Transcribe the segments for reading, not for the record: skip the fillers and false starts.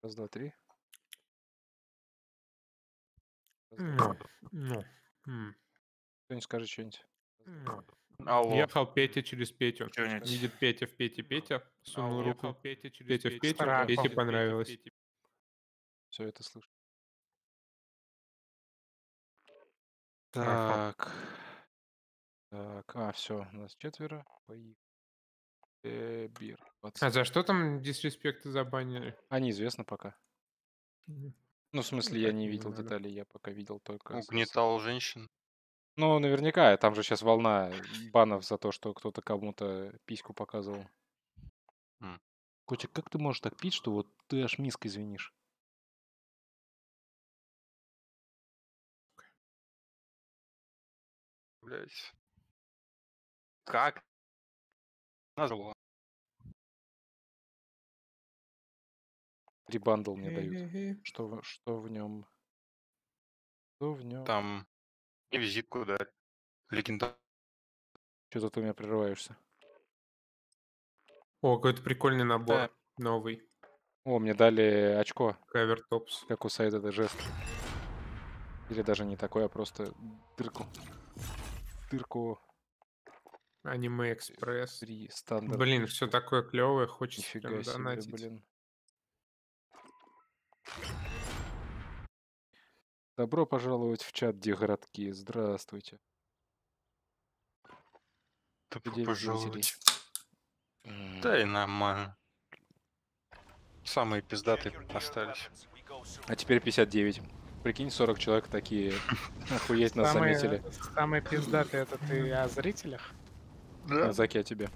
Раз, два, три. Ну. Кто-нибудь скажет что-нибудь. Алло. Ехал Петя через Петю. Чё-нибудь. Видит Петя в Пете Петя, сунул Алло. руку. Петя в Петю, Страхом. Пете понравилось. Все это слышу. Страхом. Так. Все, у нас 4. Поехали. Бир. А за что там дисреспекты забанили? Неизвестно пока. Мгм. Ну, в смысле, Ну, я так не не видел надо. деталей, я пока видел только... Угнетал женщин. Ну, наверняка, там же сейчас волна банов за то, что кто-то кому-то письку показывал. М. Котик, как ты можешь так пить, что вот ты аж миской звенишь? Блять. Как? Назло. 3 бандл мне дают. Что в нем? Что в нем? Там и визитку дали. Легенда. Что-то ты у меня прерываешься. О, какой-то прикольный набор. Новый. О, мне дали очко, Кавертопс. как у Сайда, это жест. Или даже не такой, а просто дырку. Дырку Аниме Экспресс. 3 стандарт. Блин, все такое клевое, хочется Нифига прям себе, донатить. блин. Добро пожаловать в чат Дегородки. Здравствуйте. Добро Девять пожаловать. зрителей. Да и нормально. Самые пиздатые остались. А теперь 59. Прикинь, 40 человек такие. Охуеть, нас заметили. Самые пиздатые это ты о зрителях? Заки, о тебе.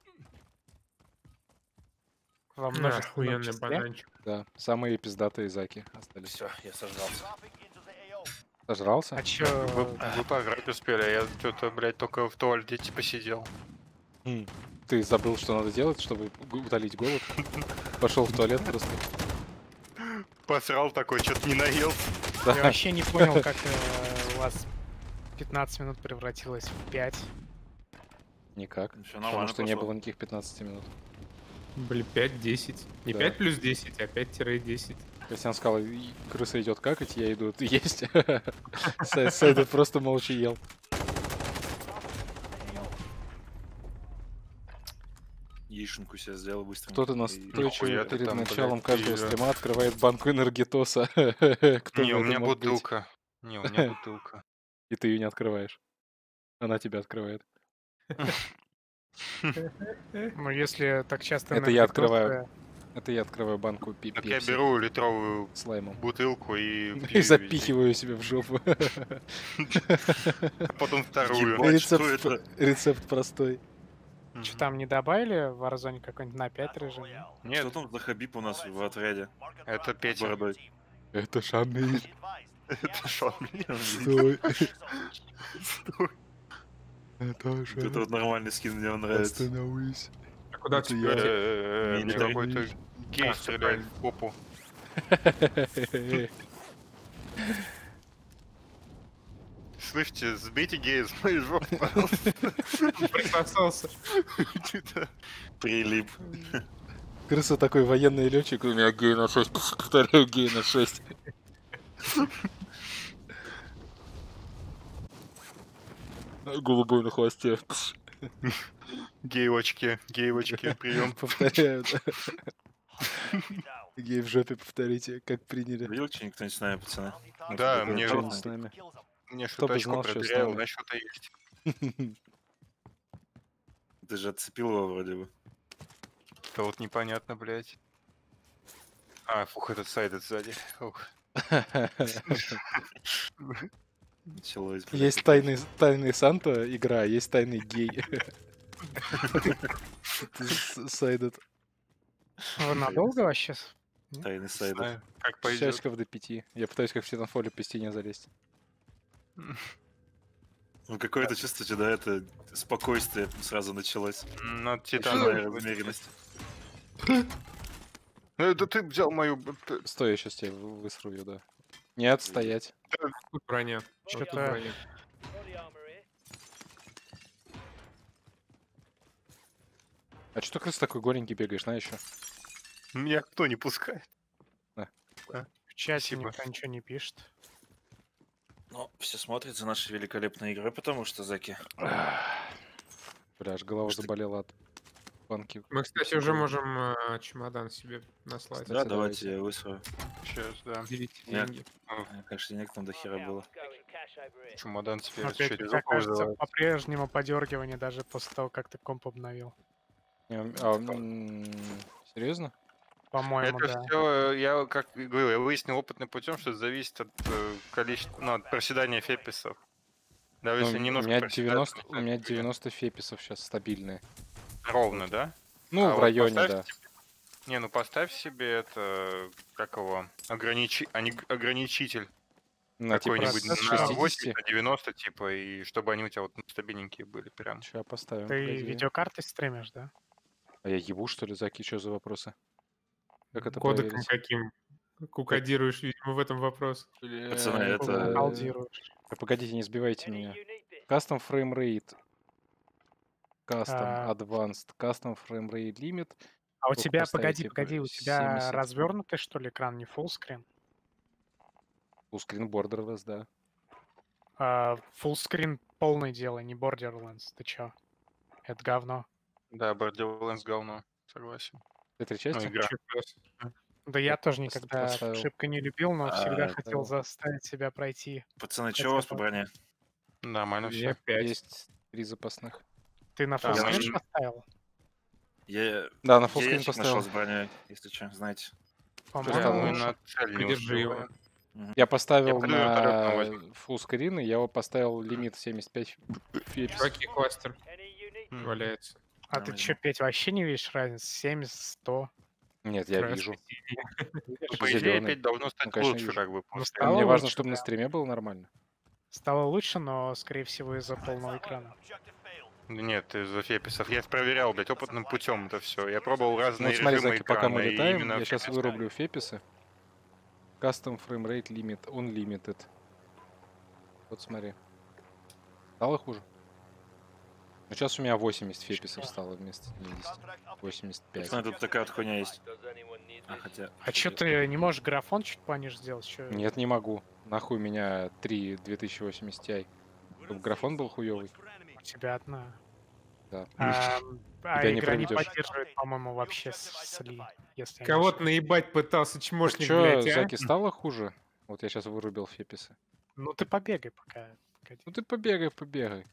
Во множественном Охуенный числе? бананчик. Да, самые пиздатые заки остались. Все, я сожрался. Сожрался? А чё, Вы поиграть успели, а я что-то, блядь, только в туалете посидел. Ты забыл, что надо делать, чтобы утолить голод? Пошел в туалет просто. Посрал такой, что-то не наел. я вообще не понял, как у вас 15 минут превратилось в 5. Никак. Все Потому нормально что не пошло. было никаких 15 минут. Блин, 5-10. Не Да. 5 плюс 10, а 5-10. Костян сказал, крыса идет какать, я иду есть. Сайдер просто молча ел. Яишенку себе сделал быстренько. Кто-то И- настойчиво Нихуя ты перед там, началом блядь, каждого пиздец. стрима открывает банку энергетоса. Кто Не, бы у это меня мог быть? бутылка. Не, у меня бутылка. И ты ее не открываешь. Она тебя открывает. Ну, если так часто Это я энергетосы- открываю. Это я открываю банку Так я пепси беру литровую с лаймом. бутылку и И пью везде. запихиваю себе в жопу. А потом вторую. Ебать, что это? Рецепт простой. Чё там не добавили в Warzone какой-нибудь на 5 режим? Что Нет, там за Хабиб у нас в отряде? это С Петя. бородой. Это Шамиль. Это что? Стой. Это Вот это вот нормальный скин, мне он нравится. Остановись. А куда Это ты я. Мне Не какой-то гей стреляет в попу. Слышите, сбейте гея с моей жопы, пожалуйста. присосался? Чё-то. Прилип. Крыса такой военный летчик. У меня гей на 6. Повторяю, гей на 6. Голубой на хвосте. Геевочки, прием. Повторяю, да. Гей в жопе повторите, как приняли. Видел что-нибудь кто-нибудь с нами, пацаны? Да, такой мне Что классный. не с нами? Мне Кто бы что-то очко знал, что с проверял, нами. на что-то есть. Ты же отцепил его вроде бы. Это вот непонятно, блядь. А, фух, этот сайт сзади. Ух. Началось, блядь. Есть тайный Санта игра, а есть тайный гей. Сайдед. Вы надолго вообще? Тайный сайт. Знаю, как С пойдет. часиков до 5. Я пытаюсь как в Титанфоле по стене залезть. Ну какое-то чувство, что да, это спокойствие сразу началось. На Ощущение Титану. размеренность. Это ты взял мою... Стой, я сейчас тебе высру ее, да. Нет, стоять. Тут броня. Чё-то- Вот тут броня. А что ты крыс такой голенький бегаешь, на еще? Меня кто не пускает? покупка. В чате Спасибо. никто ничего не пишет. Ну, все смотрят за нашей великолепной игрой, потому что, Заки... Бля, аж голова Что- заболела от банки. Мы, кстати, уже можем чемодан себе наслать. Кстати, Да, давайте давайте. я высрою. Сейчас, да. Делите Нет. деньги. Конечно, денег там до хера было. Чемодан теперь Опять, через мне окно кажется, вызывает. по-прежнему подергивание даже после того, как ты комп обновил. Серьезно? По-моему, Это да. все, я как и говорил, я выяснил опытным путем, что это зависит от количества, ну, от проседания феписов. Даже Ну, если у немножко меня проседает, 90, то у меня это 90 феписов сейчас стабильные. ровно, да? Ну, А в вот районе, поставь да. себе- Не, ну поставь себе это, как его, ограничитель На типа какой-нибудь с на 60. 80, на 90, типа, и чтобы они у тебя вот стабильненькие были прям. Сейчас поставим. Ты погоди. видеокартой стримишь, да? А я ебу, что ли, Заки? Что за вопросы? Как это Кодеком проверить? каким кукодируешь, видимо, в этом вопрос. Пацаны, Бля, это- Балдируешь. Погодите, не сбивайте меня. Custom frame rate. Custom А. advanced. Custom frame rate limit. А у Сколько тебя, поставить, погоди, типа, погоди, у тебя 70? развернутый, что ли, экран, не fullscreen? Fullscreen borderless, да. Fullscreen полный делай, не Borderlands. Ты чё? Это говно. Да, Borderlands говно, согласен. Этой Ну, части? игра. Чё, плюс? Да я Я тоже просто никогда поставил. шибко не любил, но всегда А, хотел да. заставить себя пройти. Пацаны, Хотя что у вас бы. по броне? Нормально Мне все. 5. Есть 3 запасных. Ты на Там fullscreen они- поставил? Я Да, на я fullscreen ящик нашел поставил. с броней, если что, знаете. По-моему, стало Мы лучше? на цель не Подержи его. успеваем. Я поставил подожду, вертолёт там на возьму. fullscreen, и я его поставил лимит 75 феписов. Чуваки, кластер М. валяется. А ты Нормально. чё, Петь, вообще не видишь разницы? 70, 100? Нет, я Красный, вижу. синий. Ну, по идее, Зелёный. опять должно стать Ну, конечно, лучше, вижу. как бы. Ну, после. стало Мне важно, лучше, чтобы на да. стриме было нормально. Стало лучше, но, скорее всего, из-за полного экрана. Нет, из-за феписов. Я проверял, блядь, опытным путем это все. Я пробовал Ну разные вот смотри, режимы Заки, пока мы экрана, и летаем, именно я сейчас феписы. вырублю феписы. Custom frame rate limit unlimited. Вот смотри. Стало хуже? Ну сейчас у меня 80 феписов стало вместо 70. 85. Пацаны, тут такая вот хуйня есть. А, хотя... А чё ты не можешь графон чуть пониже сделать? Чё? Нет, не могу. Нахуй у меня 3 2080 Ti. Чтобы графон был хуёвый. У тебя одна. Да. А Тебя не игра не проведёшь. поддерживает, по-моему, вообще сли, если я не Кого-то ошибаюсь. наебать пытался, Так чмошник, чё, блядь, а? Заки, стало хуже? Вот я сейчас вырубил феписы. Ну ты побегай пока. Погоди. Ну ты побегай, побегай.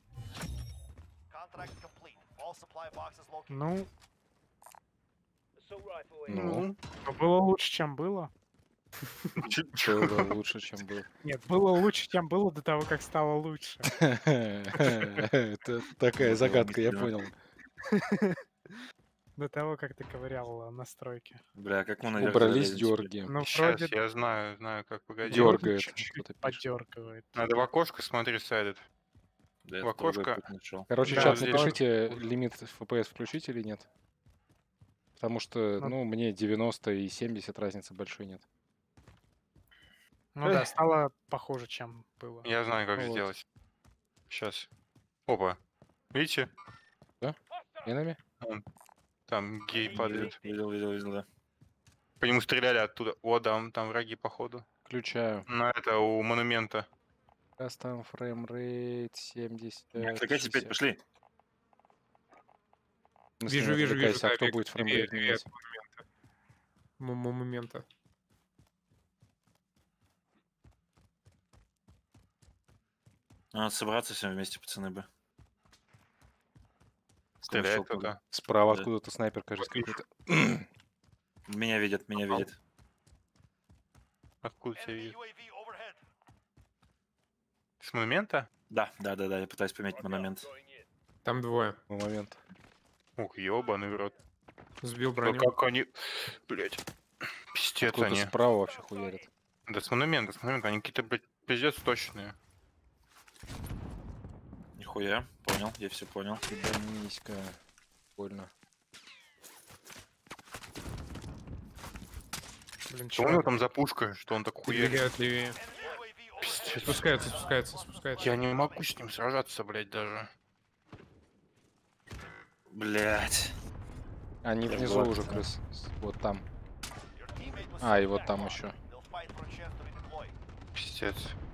Ну, Ну, было лучше, чем было. было лучше, чем было. Нет, было лучше, чем было до того, как стало лучше. Это такая загадка, я понял. До того, как ты ковырял настройки. Бля, как мы наверх Убрались залезем теперь? дёрги. Ну, Сейчас, вроде я знаю, как, погоди. Дёргает. чуть-чуть кто-то пишет. поддергивает. Надо в окошко смотри, сайдет. Да, в я другой окошко. путь нашел. Короче, Да, чат, здесь напишите, лимит FPS включить или нет. Потому что, Ну. ну, мне 90 и 70 разницы большой нет. Ну да, стало похуже, чем было. Я знаю, как Ну вот. сделать. Сейчас. Опа. Видите? Минами? Там гей падает. Видел, да. По нему стреляли оттуда. О, да, там враги, походу. Включаю. На это, у монумента. Custom frame rate 70. Отвлекайся, 60. Петь, пошли. В смысле, Вижу, не вижу, отвлекайся, а да, кто Вик, будет левее, фреймрейт левее менять? от монумента. Момента. Надо собраться всем вместе, пацаны бы. Стреляет Кто туда. Справа Да. откуда-то снайпер, кажется, Вот вижу. какой-то. Меня видят, меня Попал. видят. Откуда тебя видят? С монумента? Да, я пытаюсь пометить монумент. Там двое. Момент. Ух, ёбаный в рот. Сбил Да броню. как они... Блять. Пиздец Кто-то они. справа вообще хуярит. Да с монумента, они какие-то, блядь, пиздец точные. Нихуя, понял, я все понял. Ебаниська. Больно. Блин, Что у него там за пушка, что он так хуярит? Передвигают левее. Пиздец. Спускается. Я не могу с ним сражаться, блядь, даже. Блять. Они Я внизу была. уже крыс. Вот там. А, и вот там еще. Пиздец.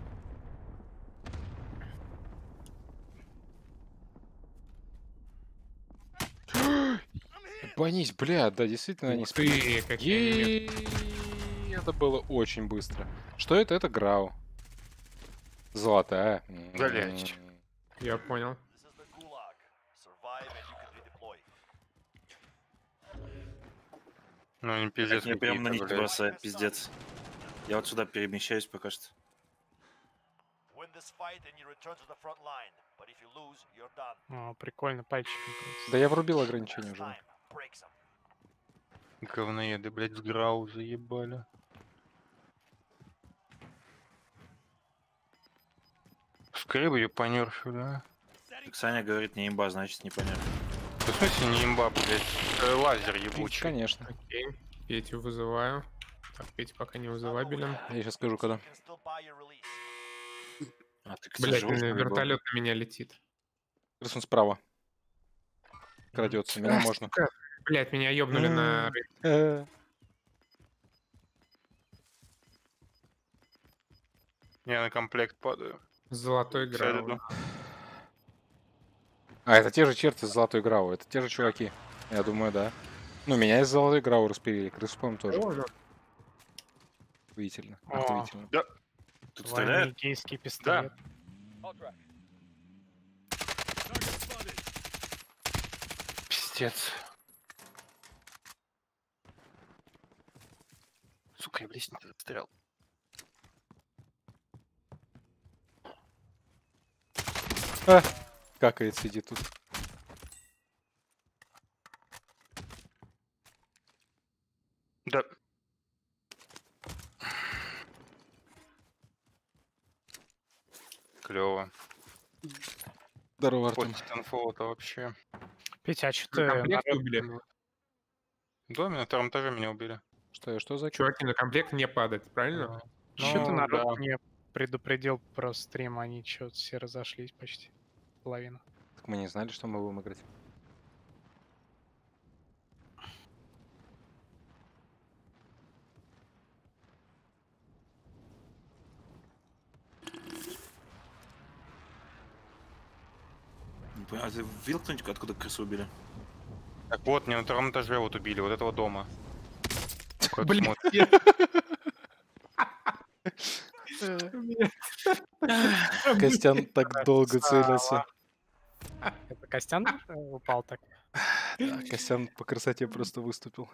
Банись, бля, да, действительно они Ух ты, какие они Это было очень быстро. Что это? Это Грау. Золотая. Блядь. Я понял. Ну, они Как пиздец мне прям на них какие-то, блядь. бросает, пиздец. Я вот сюда перемещаюсь пока что. О, прикольно, пальчиком просто. Да я врубил ограничение уже. Говноеды, блядь, с Грау заебали. Скорее бы ее понерфили, а? Так Саня говорит, не имба, значит непонятно. Да в смысле не имба, блядь? Лазер ебучий. Конечно. Окей. Петю вызываю. Так, Петя пока не вызывабелен. Я сейчас скажу, когда. А ты Блять, живой, что ли, был? вертолет на меня летит. Крысон справа. Крадется. Меня можно. Блять, меня ёбнули на... Я на комплект падаю. Золотой Всё, грау. иду. А, это те же черты с Золотой Грау. Это те же чуваки. Я думаю, да. Ну, меня из Золотой Грау распилили. Крысу, по-моему, тоже. Охуительно. О. Охуительно. Тут Двойной стреляют? гейский пистолет. Пиздец. Сука, я в лестнице застрял. Какает, сидит тут. Да. Клево. Здорово, Артем. После Тинфола-то вообще. Петя, а что ты... На комплект народ- убили. В доме на втором этаже меня убили. Что за Чуваки, на комплект не падать, правильно? Чё ты Ну, народ да. не предупредил про стрим, они чё все разошлись почти. Половина. Так мы не знали, что мы будем играть. Не понимаю, а ты видел кто-нибудь, откуда крысу убили? Так вот, меня на втором этаже вот убили, вот этого дома. Кот Блин. смотрит. Костян так долго целился. Это Костян упал так? Да, Костян по красоте просто выступил.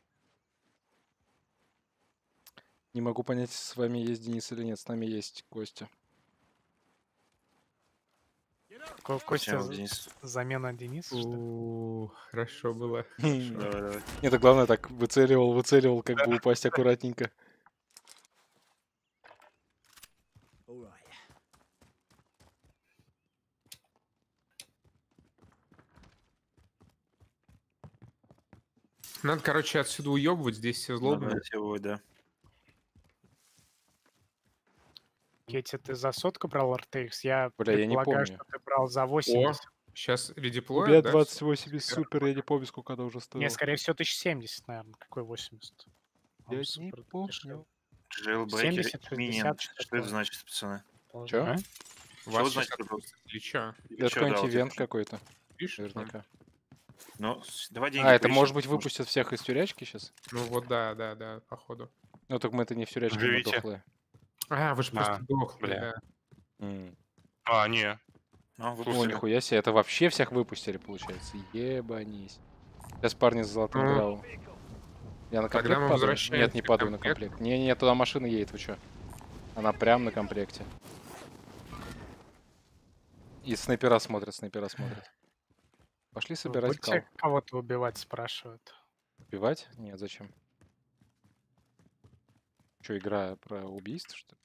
Не могу понять, с вами есть Денис или нет. С нами есть Костя. Костя, Почему, Денис? замена Дениса, что ли? Хорошо было. Давай, давай. Нет, так главное так выцеливал, как бы упасть аккуратненько. Надо, короче, отсюда уебывать, здесь все злобно. Надо его, да. Кетти, ты за сотку брал RTX? Я Бля, я не предполагаю, помню. что ты брал за 80. Сейчас У редеплоят, меня да? 2080 супер, я не помню, сколько она уже стоила. Не, скорее всего, 1070, наверное. Какой 80? Я По-моему, не супер помню. дешевый. Jailbreaker 70, 60, Minion. что-то Что это такое. значит, пацаны? Чё? А? Вас Что сейчас значит, отпустят или чё? Это Чё, какой-нибудь да, вот ивент это- какой-то, Видишь? наверняка. Ну, давай деньги А, это поищем, может быть потому что- выпустят всех из тюрячки сейчас? Ну вот да, походу. Ну так мы-то не в тюрячке, мы Живите. дохлые. А, вы же А, просто дохли, бля. да. А, не. А, О, выпустили. нихуя себе, это вообще всех выпустили, получается. Ебанись. Сейчас парни с золотым Ну, грау. Я на тогда комплект мы падаю? возвращаемся Нет, не к падаю на комплекту. комплект. Не, туда машина едет, вы чё? Она прям на комплекте. И снайпера смотрят. Пошли собирать кал. Будете кого-то убивать, спрашивают. Убивать? Нет, зачем? Что, игра про убийство, что ли?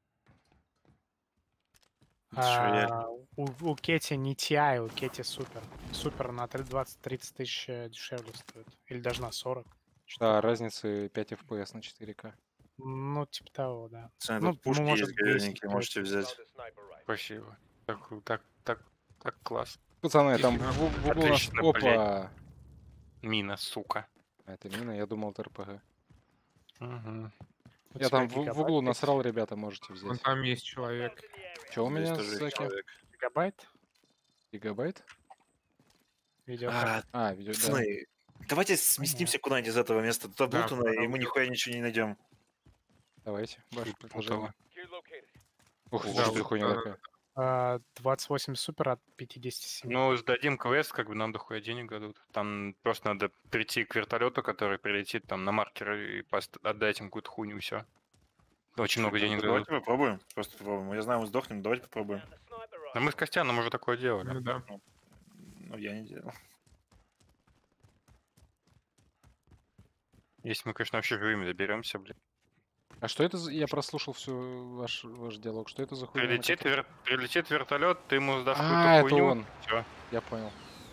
У Кетти не TI, у Кетти супер. Супер на 20-30 тысяч дешевле стоит. Или даже на 40. Да, разницы 5 FPS на 4К. Ну, типа того, да. Пацаны, Ну, тут пушки может, есть говядненькие, 10, можете взять. Спасибо. Так класс. Пацаны, там Отлично. в углу у нас... Отлично, Опа! Мина, сука. А, это мина, я думал, это РПГ. Угу. У Я тебя там в гигабайт углу есть? насрал, ребята, можете Вон взять. там есть человек. Че у Здесь меня тоже есть за человек. Гигабайт? гигабайт? Видеокарта. А, видео, да. Пацаны, давайте сместимся куда-нибудь из этого места. Тут Да, облутано, и пора мы уже. нихуя ничего не найдем. Давайте, ваше Тут предложение. путало. Ух, Да, что за вот, хуйня такая? 28 супер от 57. Ну, сдадим квест, как бы нам дохуя денег дадут. Там просто надо прийти к вертолету, который прилетит там на маркер и отдать им какую-то хуйню, все. Очень много денег дадут. Давайте попробуем. Просто попробуем. Я знаю, мы сдохнем, давайте попробуем. А мы с Костяном уже такое делали. Ну да. Ну, я не делал. Если мы, конечно, вообще живыми доберемся, блин. А что это за... Я прослушал всю ваш диалог. Что это за хуйня? на которой- Прилетит вертолет, ты ему сдашь А, какую-то это хуйню. он. Все. Я понял.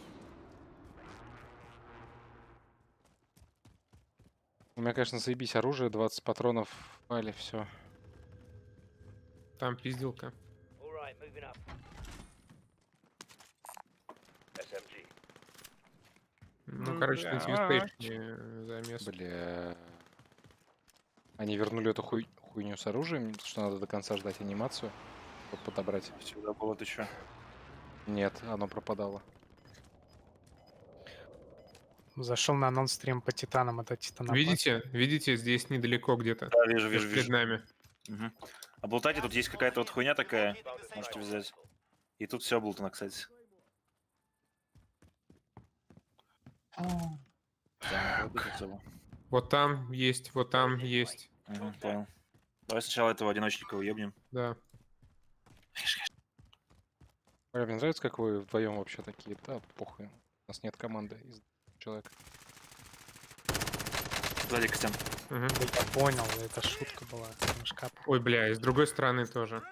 У меня, конечно, заебись оружие, 20 патронов в файле, все. Там пизделка. Ну, короче, на тимспейшне замес. Бля. Они вернули эту хуйню с оружием, что надо до конца ждать анимацию, чтобы подобрать. Всегда было ты чё? Нет, оно пропадало. Зашел на анонс-стрим по Титанам, это Титанопад. Видите, здесь недалеко где-то. Да, вижу, Вот вижу, перед вижу. нами. Угу. Облутайте, тут есть какая-то вот хуйня такая. Можете взять. И тут все облутано, кстати. Да, вот это всё. Вот там есть, вот там есть. Мгм, понял. Давай сначала этого одиночника уебнем. Да. Бля, мне нравится, как вы вдвоем вообще такие. Да, похуй. У нас нет команды из человека. Сзади, Костян. Мгм. Да я понял, это шутка была. Немножко. Ой, бля, и с другой стороны тоже.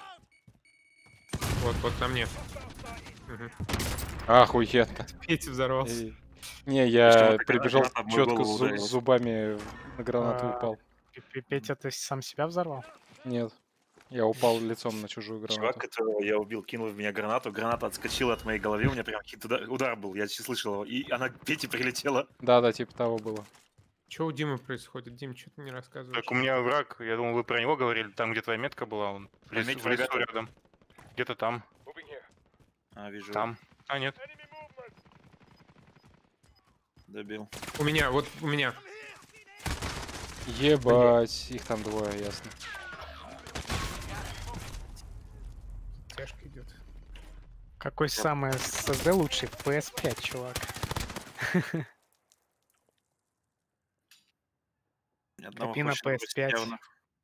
Вот на мне. Мгм. Охуенно. Петя взорвался. Эй. Не, Слишком я эта прибежал граната в мою четко голову с ударилась. зубами на гранату А, упал. Петя, ты сам себя взорвал? Нет. Я упал лицом на чужую гранату. Чувак, которого я убил, кинул в меня гранату. Граната отскочила от моей головы. У меня прям удар был. Я слышал его. И она к Пете прилетела. Да, типа того было. Что у Димы происходит? Дим, что ты не рассказываешь? Так у меня враг, я думал, вы про него говорили, там, где твоя метка была, он в лесу, Заметь в лесу врага. рядом. Где-то там, А, вижу. там. А, нет. Добил. У меня. Ебать, их там двое, ясно. Тяжко идет. Какой самый SSD лучший? В PS5, чувак. Ни одного Копи на хочет бросить PS5. явно.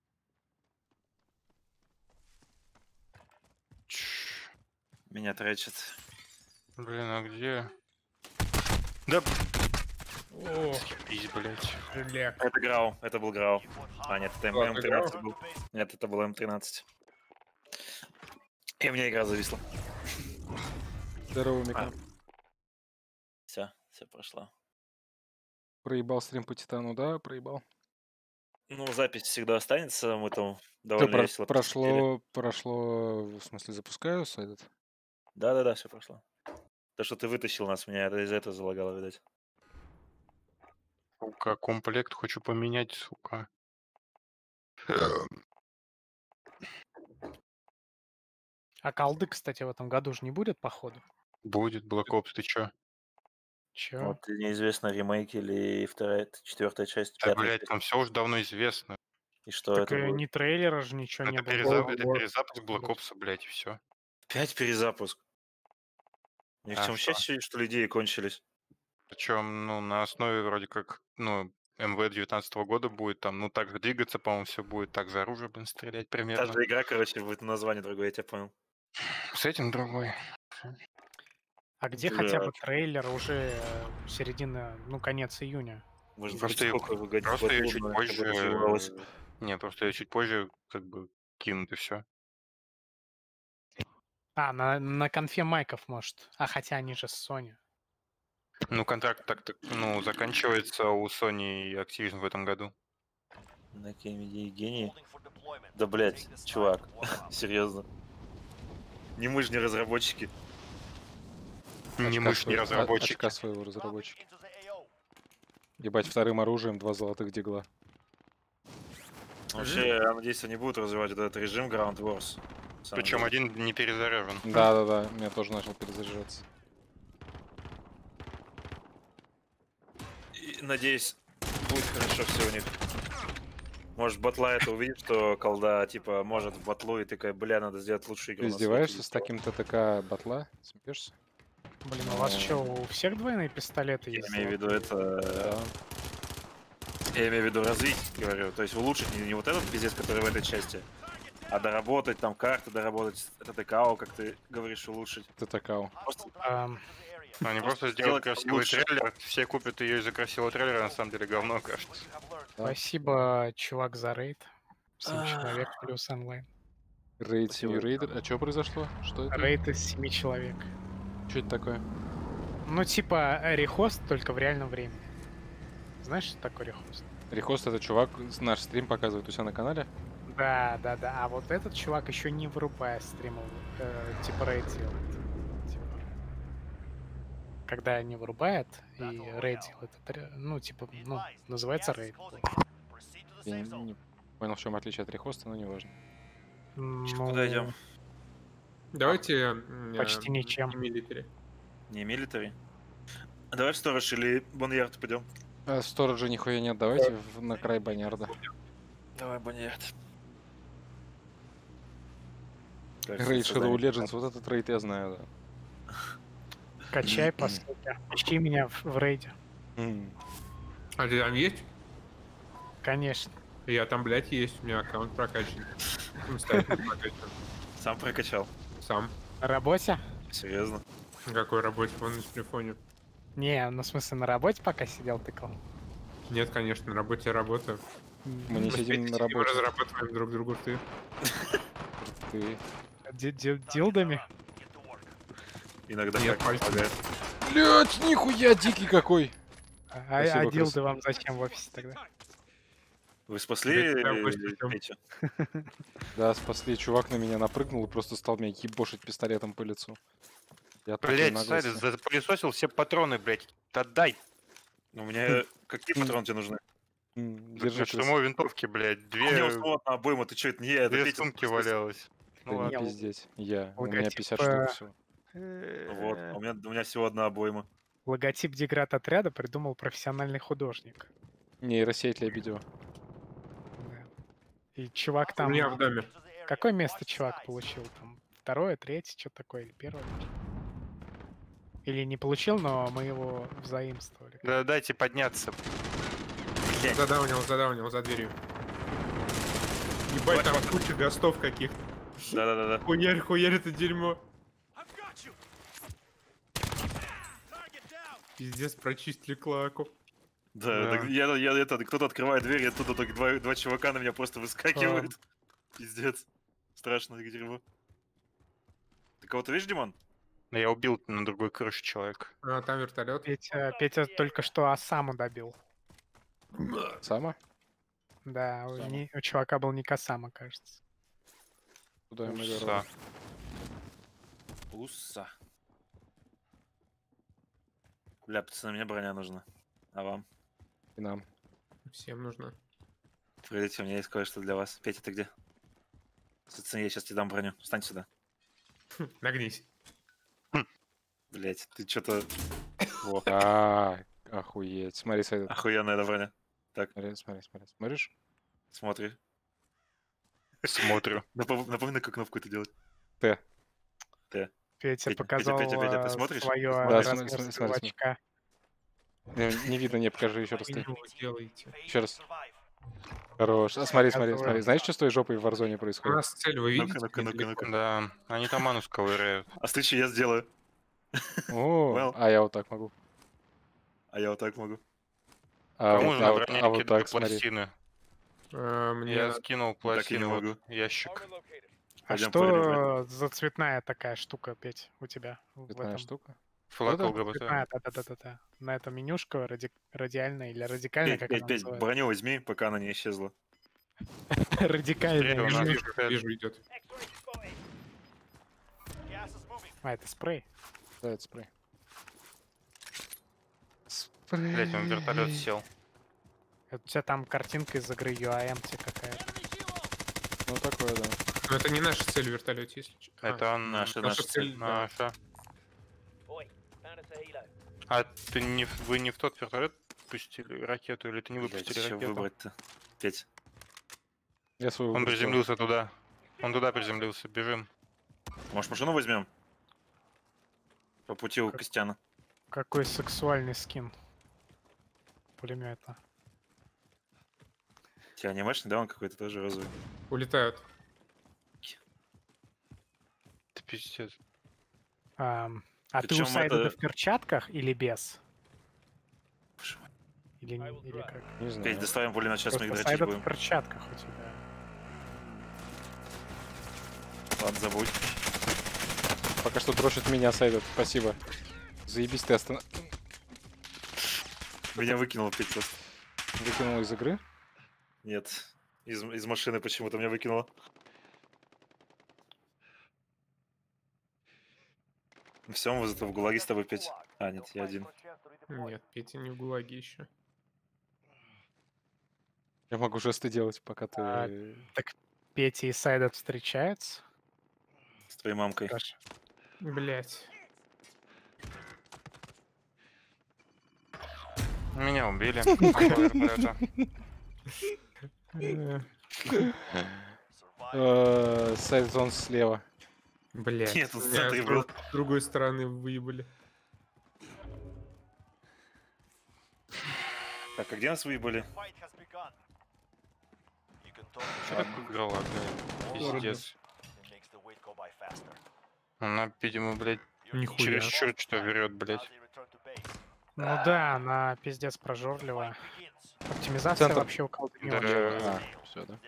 Меня тречит. Блин, а где? Да, О, пись, блядь. жиляк. Это Грау. Это был Грау. А, нет, это Ладно, М13 был. Нет, это был М13. И у меня игра зависла. Здорово, Мика. Все прошла. Проебал стрим по Титану, да, проебал. Ну, запись всегда останется. Мы там Что, довольно весело посидели. прошло, в смысле, запускаю этот? Да, все прошло. То, что ты вытащил нас, меня это из-за этого залагало, видать. Сука, комплект хочу поменять, сука. А колды, кстати, в этом году же не будет, походу. Будет Black Ops, ты чё? Чё? Вот неизвестно, ремейк или вторая, четвертая часть, Да, пятая блядь, часть. там все уже давно известно. И что Так это будет? ни трейлера же, ничего не Это, было. это перезапуск Black Ops, блядь, и все. Опять перезапуск. У них А чем что? счастье, что ли, идеи кончились. Причем, ну, на основе вроде как, ну, МВ 19 года будет там, ну, так же двигаться, по-моему, все будет, так за оружие, блин, стрелять Та примерно. же игра, короче, будет название другое, я тебя понял. Сеттинг другой. А где Бля. хотя бы трейлер уже середина, ну, конец июня? Может Просто быть, её- сколько вы Просто ее чуть чтобы позже... развивалось. Не, просто ее чуть позже как бы кинут и все. А, на конфе майков, может. А хотя они же с Sony. Ну, контракт так, ну, заканчивается у Sony и Activision в этом году. На Кемеди гений. Да, блядь, чувак, серьезно. Не мы же не разработчики. Не мы ж не разработчики. Очка своего разработчика. Ебать, вторым оружием 2 золотых дигла. Вообще, я надеюсь, они будут развивать вот этот режим Ground Wars. На самом Причем деле. один не перезаряжен. Да-да-да, у меня тоже начал перезаряжаться. И, надеюсь, будет хорошо все у них. Может, батла это увидит, что колда, типа, может в батлу и такая, бля, надо сделать лучшую игру Ты на свете. издеваешься с таким ТТК батла? Смеешься? Блин, у вас что, у всех двойные пистолеты Я есть? имею в виду золотые? это... Да. Я имею в виду развить, говорю. То есть улучшить не вот этот пиздец, который в этой части, а доработать там карты, доработать это ТКО, как ты говоришь, улучшить. ТТК. Просто Они просто сделать сделают красивый лучше. трейлер, все купят ее из-за красивого трейлера, на самом деле говно кажется. Да. Спасибо, чувак, за рейд. 7 человек плюс онлайн. Рейд Спасибо. New Raider. А что произошло? Что это? Рейд из 7 человек. Что это такое? Ну, типа рехост, только в реальном времени. Знаешь, что такое рехост? Рехост это чувак, наш стрим показывает у себя на канале. Да, да, да. А вот этот чувак еще не вырубая стримов, типа рейд делает. Типа, когда не вырубает и рейд делает, это, ну, типа, ну, называется рейд. Я не понял, в чем отличие от рехоста, но неважно. Куда идем? Давайте... Почти ничем. Милитари. Не милитари. Давай в сторож или Боньярд пойдем. А сториджа нихуя нет, давайте на край Баньярда. Давай Боньярд. Рейд Shadow Legends, вот этот рейд я знаю, да. Качай по ссылке. Ищи меня в рейде. А ты там есть? Конечно. Я там, блядь, есть. У меня аккаунт прокачан. Самостоятельно прокачан. Сам прокачал. Сам. На работе? Серьезно. На какой работе? Вон на телефоне. Не, ну в смысле на работе пока сидел, тыкал. Нет, конечно, на работе я работаю. Мы не Мы сидим вместе на сидим и работе. разрабатываем друг другу ты. Ты... Дилдами? Иногда Нет, так пальцем. помогает. Блять, нихуя дикий какой! А Спасибо, дилды Крис. вам зачем в офисе тогда? Вы спасли Да, тебя больше ждём. Петю? Да, спасли, чувак на меня напрыгнул и просто стал меня ебошить пистолетом по лицу. Я такой Блять, наглости. Сайдес запылесосил все патроны, блять. Отдай. У меня какие патроны тебе нужны? Держи, Крис. Штурмовой винтовки, блять. У меня Две, условно обойма, ты что, это не я, это две Петя. сумки валялось. Да Ну не ладно. пиздеть. Я. У меня Логотип, 50 штук всего. Вот, у меня всего одна обойма. Логотип деград отряда придумал профессиональный художник. Нейросеть для видео. Да. И чувак У там... меня в доме. Какое место чувак получил? Там второе, третье, что такое? Или первое? Или не получил, но мы его взаимствовали. Да дайте подняться. Задаунил за дверью. Ебать, там куча гостов каких-то. Да-да-да. Хуярь, это дерьмо. Пиздец, прочистили клаку. Да, Да. так это, кто-то открывает дверь, и оттуда так два чувака на меня просто выскакивают. Пиздец. Страшное дерьмо. Ты кого-то видишь, Димон? Я убил на другой крыше человека. А, там вертолет. Петя только что Осаму добил. Сама? Да, Осама. у чувака был Ник Осама, кажется. Куда ему Уса. дорога? Уса. Бля, пацаны, мне броня нужна. А вам? И нам. Всем нужно. Придите, у меня есть кое-что для вас. Петя, ты где? Пацаны, я сейчас тебе дам броню. Встань сюда. Нагнись. Блять, ты что-то... Во, Охуеть. Смотри, Сайдет. охуенная эта броня. Смотри. Смотришь? Смотри. Смотрю. Напомни, какую кнопку это делать. Т. Петя Петя, показал Петя, ты смотришь? свое Да, размер смотри, своего смотри. очка. Не видно, не покажи еще раз ты. Хуйню вы делаете. Еще раз. Хорош. А смотри. Показываю. Знаешь, что с твоей жопой в Warzone У происходит? нас цель, вы видите? Ну-ка. Да, они там манус ковыряют. А встречи я сделаю. О, Well. а я вот так могу. А я вот так могу. Кому же на вот броне так, смотри. пластины? Мне Я скинул Так и не пластину, могу. вот, ящик. А Пойдем проверим что за цветная такая штука, Петь, у тебя? в Цветная этом? штука. Флаг Это ЛГБТ. Цветная, да-да-да-да. На этом менюшка радиальная или радикальная, как она Петь, называется? броню возьми, пока она не исчезла. Радикальная. Смотри, у нас меню. вижу, идет. А, это спрей. Да, это спрей. Блять, он в вертолет сел. Это у тебя там картинка из игры UAM какая-то. Ну, такое, да. Но это не наша цель в вертолете, если чё. Это наша наша цель, да. наша. А вы не в тот вертолет пустили ракету, или ты не Блядь, выпустили что ракету? выбрать-то? Петь. Я свой Он выбор сделал. приземлился туда. Он туда приземлился, бежим. Может, машину возьмем? По пути у Как- Костяна. Какой сексуальный скин. Пулемета. Тебя анимешный, да, он какой-то тоже розовый. Улетают. Это пиздец. А ты Причём у Сайда это- в перчатках или без? Боже мой. Или как? Не знаю. Петь, доставим пулемет, сейчас мы их Просто дрочить Сайда в будем. перчатках у тебя. Ладно, забудь. Пока что дрочит меня Сайдет. Спасибо. Заебись ты Меня выкинул Петь просто. выкинул из игры. Нет. Из машины почему-то меня выкинуло. Все, мы зато в ГУЛАГе с тобой, Петь. А, нет, я один. Нет, Петя не в ГУЛАГе еще. Я могу жесты делать, пока ты... А, Петя и Сайдет встречаются? С твоей мамкой. Хорошо. Блять. Меня убили. Около вертолета. Сайд зон слева. Блять. Нет, тут в центре был. С другой стороны выебали. Так, а где нас выебали? Что такое играла, блядь? Пиздец. Она, видимо, блядь, Нихуя. чересчур что берет, блядь. Ну да, она пиздец прожорливая. Оптимизация Центр. вообще у колды не Да. очень. А, все, да.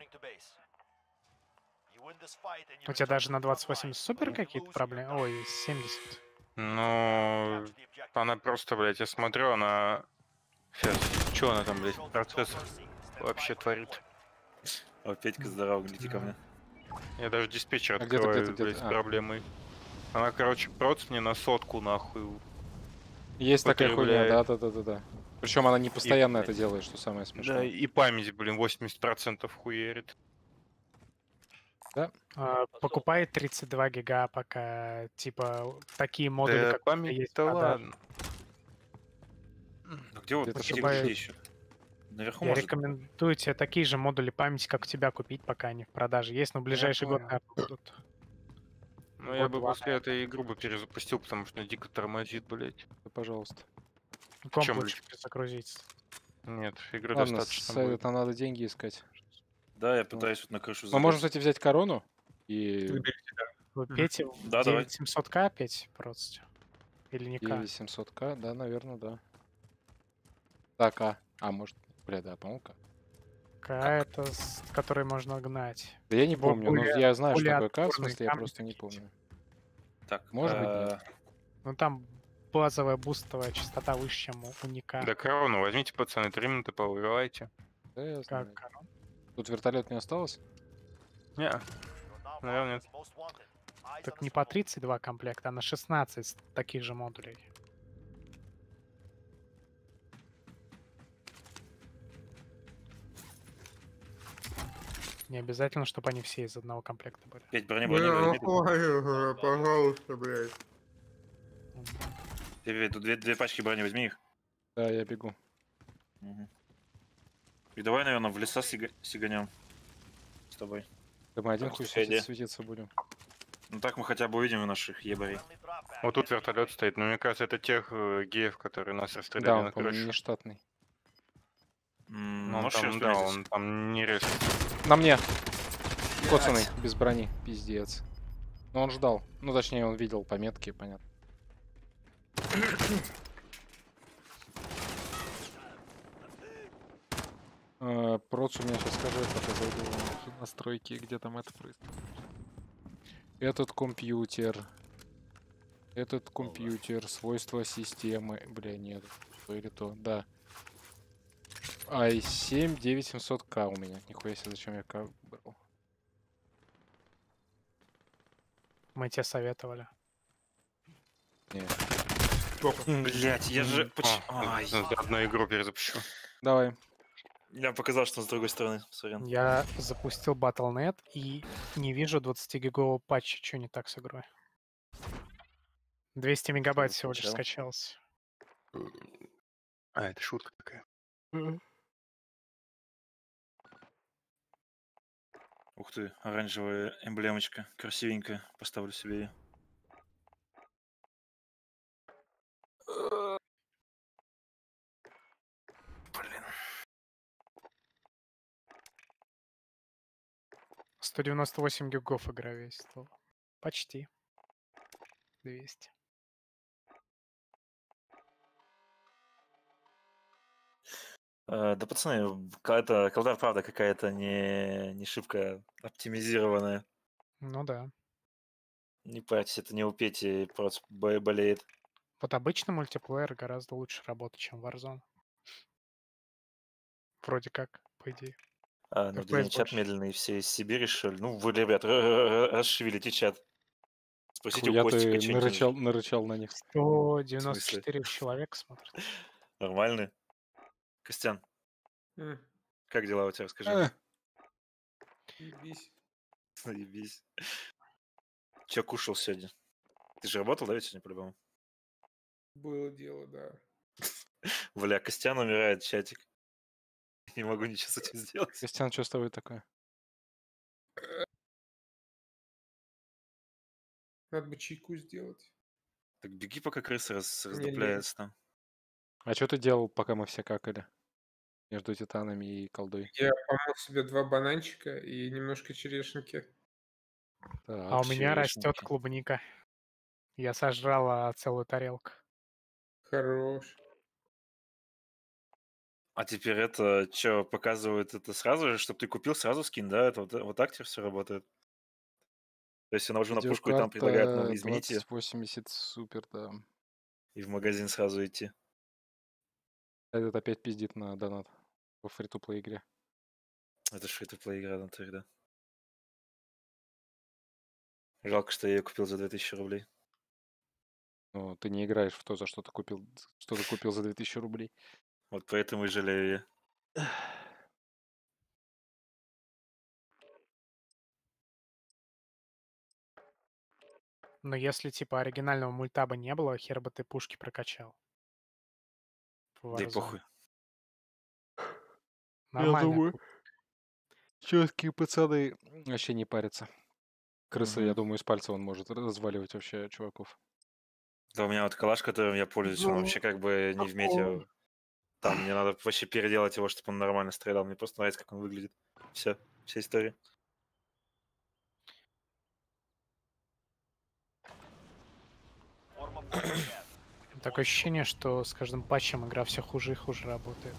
У тебя даже на 28 супер какие-то проблемы? Ой, 70. Ну, она просто, блядь, я смотрю, она... Сейчас, что она там, блядь, процесс вообще творит? О, Петька, здорово, лети ко мне. Я даже диспетчер А где-то, открываю, где-то, блядь, с где-то. А. проблемой. Она, короче, проц мне на сотку, нахуй. Есть такая хуйня, Потребляет. да. Причем она не постоянно это делает, что самое Да, смешное. и память, блин, 80% хуерит. Покупай 32 гига, пока, типа, такие модули, Да, как у тебя память, есть в да продаже. ладно. Ну где вы? Где-то Где покупаю. где еще? Наверху Я может. рекомендую тебе такие же модули памяти, как у тебя, купить, пока они в продаже есть, но в ближайший год, понял. наверное, будут. Ну, я бы Год-два, после этой игры бы перезапустил, потому что дико тормозит, блядь. Да, пожалуйста. Комп чем, лучше загрузить. Нет, игры Ладно, достаточно Сайдет, будет. нам надо деньги искать. Да, я пытаюсь вот на крышу Мы можем, залезть. кстати, взять корону и Пете Да, давай. 9700К опять просто. Или не К? 9700К, да, наверное, да. Так, может, бля, да, по-моему, К. К это который можно гнать. Да я не Бо- помню, но более- я знаю, что более такое К, в отборный смысле, я камень просто не какие-то. помню. Так, Может быть, нет. Ну там базовая бустовая частота выше, чем у Ника. Да корону возьмите, пацаны, 3 минуты повыливайте. Да, я знаю. Как? Тут вертолет не осталось? Не, наверное, нет. Так не по 32 комплекта, а на 16 таких же модулей. Не обязательно, чтобы они все из одного комплекта были. Петь, брони. Пожалуйста, блядь. Петь, тут две пачки брони, возьми их. Да, я бегу. Мгм. И давай, наверное, в леса сиганем. С тобой. Да мы один Так, хуй такая идея. светиться будем. Ну так мы хотя бы увидим наших ебарей. Вот тут вертолет стоит, но мне кажется, это тех геев, которые нас Да, расстреляли он, на по-моему, крыше. не штатный. Ну, он Можешь там, её да, встретить? он там не резко. На мне! Коцаный, без брони, пиздец. Но он ждал. Ну, точнее, он видел пометки, понятно. Проц у меня сейчас скажу, пока зайду в настройки, где там это происходит. Этот компьютер, свойства системы. Бля, нет, что или то, да. i7 9700K у меня. Нихуя себе, зачем я К брал. Мы тебе советовали. Блять, я же... Одну игру перезапущу. Давай. Я показал, что он с другой стороны. Сорян. Я запустил Battle.net и не вижу 20-гигового патча. Что не так с игрой? 200 мегабайт всего лишь скачал? скачался. А, это шутка такая. Ух ты, оранжевая эмблемочка. Красивенькая. Поставлю себе ее. Блин. 198 гигов игра весит. Почти. 200. Да, пацаны, это колда, правда, какая-то не шибко оптимизированная. Ну да. Не парьтесь, это не у Пети просто болеет. Вот обычно мультиплеер гораздо лучше работает, чем Warzone. Вроде как, по идее. Ну, FPS где чат больше. медленный, все из Сибири, что ли? Ну, вы, ребят, расшевелите чат. Спросите у Хуя Костика ты что-нибудь. нарычал на них. 194 человека смотрят. Нормально? Костян, М, как дела у тебя, расскажи. Э, Ебись. Заебись. Че кушал сегодня? Ты же работал, да, ведь сегодня по-любому? Было дело, да. Бля, Костян умирает, чатик. Не могу ничего с этим сделать. Костян, что с тобой такое? Надо бы чайку сделать. Так беги, пока крыса Мне раздупляется там. А что ты делал, пока мы все какали? Между титанами и колдой. Я помог себе 2 бананчика и немножко черешенки. А у Так, меня растет черешеньки. клубника. Я сожрала целую тарелку. Хорош. А теперь это что, показывают это сразу же, чтобы ты купил сразу скин, да? Это вот так теперь все работает. То есть я навожу на пушку, и там предлагают, ну, видеокарта измените, 2080 супер, да. и в магазин сразу идти. Этот опять пиздит на донат во фри-то-плей игре. Это free-to-play игра, на да. Жалко, что я ее купил за 2000 рублей. Но ты не играешь в то, за что ты купил за 2000 рублей. Вот поэтому и жалею я. Но если типа оригинального мульта бы не было, хер бы ты пушки прокачал. В Да и Warzone. похуй. Нормально. думаю, Чёткие пацаны вообще не парятся. Крыса, я Мгм. думаю, из пальца он может разваливать вообще чуваков. Да у меня вот калаш, которым я пользуюсь, он вообще как бы не в мете. Там мне надо вообще переделать его, чтобы он нормально стрелял. Мне просто нравится, как он выглядит. Все, вся история. Такое ощущение, что с каждым патчем игра все хуже и хуже работает.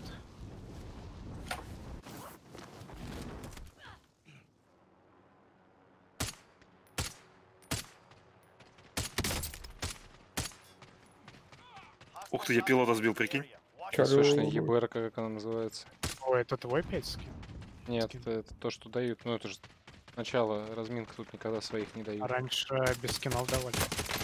Ух ты, я пилота сбил, прикинь. Слышно, Хорош. ЕБР, как она называется. Ой, это твой 5 скин? Нет, Скин. это то, что дают. Ну, это же сначала разминка, тут никогда своих не А дают. раньше без скинов давали.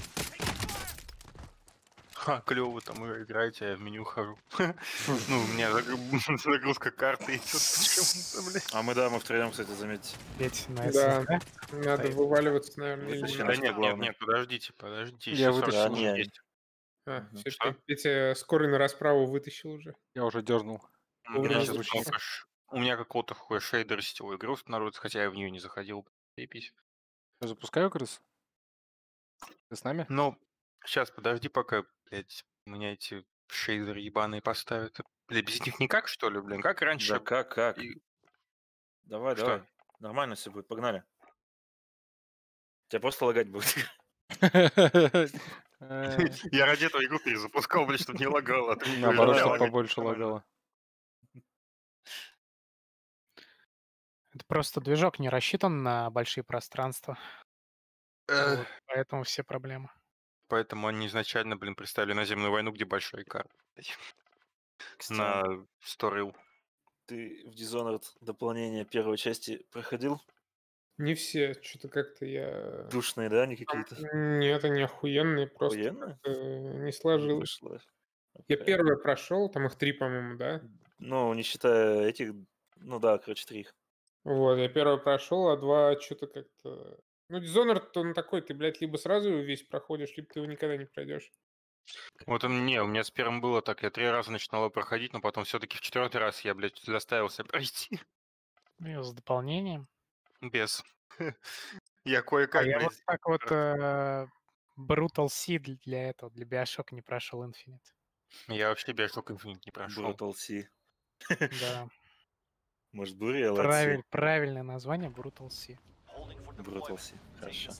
Ха, клево там вы играете, а я в меню хожу. Ну, у меня загрузка карты идет почему-то, блядь. А мы, да, мы втроем, кстати, заметьте. Ведь на Да. СНГ. Надо вываливаться, наверное, или Вытащи не наш Да надо. нет, главный. нет, подождите, Я еще вытащил 40 уже. минут есть. А, Мгм. все, Что? Петя скорый на расправу вытащил уже. Я уже дернул. У меня Вовремя сейчас запустил. у меня какого-то хуя шейдер сетевой игры устанавливается, хотя я в нее не заходил. Заебись. Я запускаю крыс? Ты с нами? Но сейчас, подожди, пока, блядь, у меня эти шейдеры ебаные поставят. Блядь, без них никак, что ли, блин? Как раньше? Да как? И- Давай, Что? давай. Нормально все будет, погнали. Тебя просто лагать будет. Я ради этого игру перезапускал, блядь, чтобы не лагало. а ты мне говоришь, Наоборот, бля, чтобы лагать побольше нормально. лагало. Это просто движок не рассчитан на большие пространства. Вот, поэтому все проблемы. Поэтому они изначально, блин, представили наземную войну, где большой карт. На Костян, Story. ты в Dishonored дополнение первой части проходил? Не все, что-то как-то я... Душные, да, они какие-то? Нет, они охуенные, просто Охуенно? как-то не Не сложилось. вышло. Я Окей. первое прошел, там их 3, по-моему, да? Ну, не считая этих, ну да, короче, 3. Вот, я первый прошел, а 2 что-то как-то... Ну, Dishonored, он такой, ты, блядь, либо сразу его весь проходишь, либо ты его никогда не пройдешь. Вот он, не, у меня с первым было так, я 3 раза начинал его проходить, но потом все-таки в 4-й раз я, блядь, заставил себя пройти. Ну, и с дополнением. Без. Я А кое-как, я вот блядь. так вот Brutal Sea для этого, для Bioshock не прошел Infinite. Я вообще Bioshock Infinite не прошел. Brutal Sea. Да. Может, Burial at Sea? Правильное название Brutal Sea. Brutal Sea. Хорошо.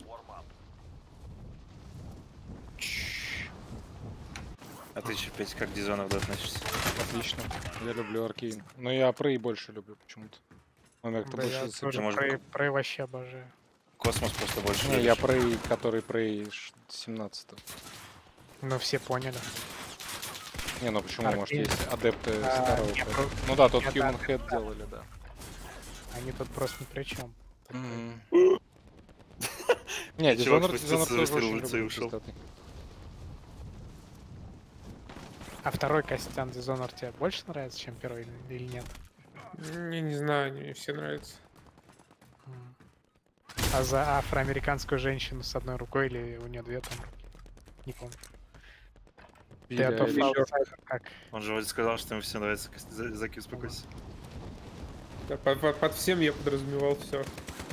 А ты че, Петь, как к Dishonored относишься? Отлично. Я люблю Аркейн. Но я Prey больше люблю почему-то. Он как-то Да, больше я зацепил. тоже может, Prey вообще обожаю. Космос просто больше Не, я любишь. Prey, который Prey 17-го. Ну, все поняли. Не, ну почему? Может, Аркейн. есть адепты старого не, Prey. Ну да, тут нет, Human адепты, Head делали, да. Они тут просто ни при чем. Не, Чувак Dishonored спустился, тоже выстрелил очень в лицо и люблю, ушел. пиздатый. А второй Костян Dishonored тебе больше нравится, чем первый или нет? Я не знаю, мне все нравятся. М. А за афроамериканскую женщину с одной рукой или у нее две там руки? Не помню. Билли Dead of Айлиш. Outsider как? Он же вроде сказал, что ему все нравится. Заки, успокойся. Да, под всем я подразумевал все.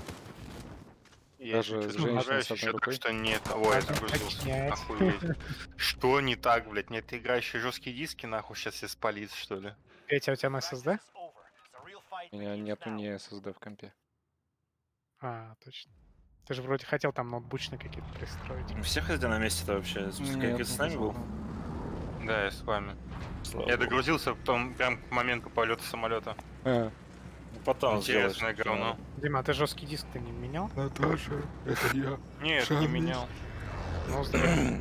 Даже Если что-то женщина нажимаешь, с одной ещё так рукой. что нет. Ой, Надо загрузился. качать. Охуеть. Что не так, блядь? Нет, ты играешь жесткие диски, нахуй, сейчас все спалит, что ли? Петя, у тебя на SSD? У меня нету ни SSD в компе. А, точно. Ты же вроде хотел там ноутбучные какие-то пристроить. Ну, все хотят на месте-то вообще? В смысле, Нет, как с не нами был? хотел. Да, я с вами. Слава Я богу. догрузился потом прям к моменту полета самолета. А, Ну, потом сделаешь. Интересное говно. Дима, а ты жесткий диск ты не менял? Наташа, это я. Нет, Шарли. не менял. Ну, зря.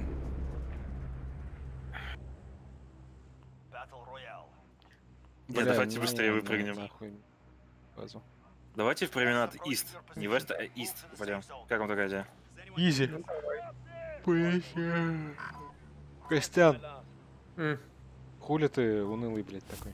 Не, давайте быстрее не, выпрыгнем. нахуй базу. Давайте в променад Ист. Не Вест, а Ист пойдем. Как вам такая идея? Изи. Костян, хули ты унылый, блядь, такой?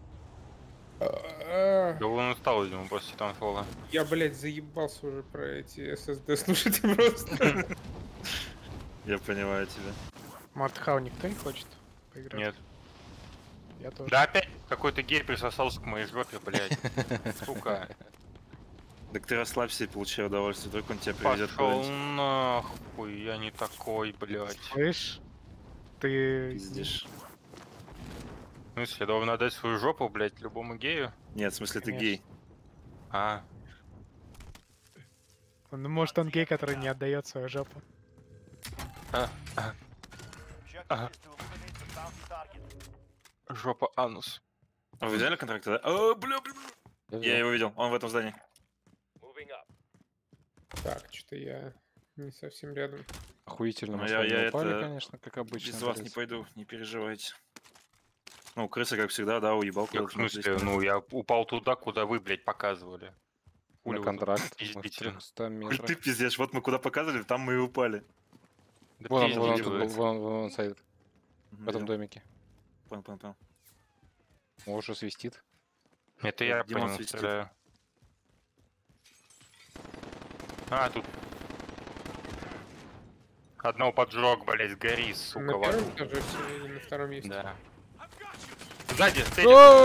Да он устал, видимо, после Титанфола. Я, блядь, заебался уже про эти SSD слушать просто. Я понимаю тебя. Мартхау никто не хочет поиграть? Нет. Я тоже. Да опять какой-то гей присосался к моей жопе, блядь. Сука. Так ты расслабься и получай удовольствие, только он тебя приведет Пошел куда-нибудь. нахуй, я не такой, блядь. Слышь, ты... Пиздишь. В смысле, я должен отдать свою жопу, блядь, любому гею? Нет, в смысле, ты Конечно. гей. А, Ну, может, он гей, который не отдает свою жопу. жопа анус. А вы взяли контракты, да? О, бля. Я Я его видел, он в этом здании. Так, что-то я не совсем рядом. Охуительно Ну, мы с я вами упали, это конечно, как обычно. Без вас не блядь. пойду, не переживайте. Ну, крыса, как всегда, да, уебал Я, в куда-то на смысле, 200. ну, я упал туда, куда вы, блядь, показывали. Хули На вы тут контракт мы в пиздите? 300 Хуй метрах. ты пиздешь, вот мы куда показывали, там мы и упали. Да Вон он, пиздите вон он, вы. тут был, вон он стоит, Мгм, в этом видел. домике. Понял. О, уже свистит. Это я по Димон нему свистит. стреляю. А, тут... Одного поджог, блядь, гори, сука, На в аду. первом этаже все или на втором есть? Да. Сзади, цель.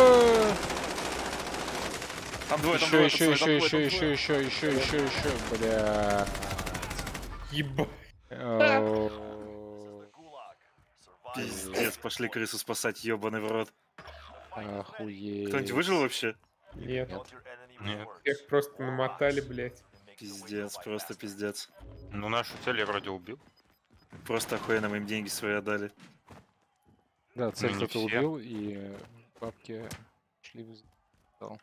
Там двое, там Еще, двое, еще, пацаны, еще, там еще, двое. еще, еще, бля. Ебать. О, Пиздец, пошли крысу спасать, ебаный в рот. Охуеть. Кто-нибудь выжил вообще? Нет. Нет. Всех просто намотали, блядь. Пиздец, просто пиздец. Ну, нашу цель я вроде убил. Просто охуенно мы им деньги свои отдали. Да, цель Ну, не кто-то все. убил, и бабки шли в зал.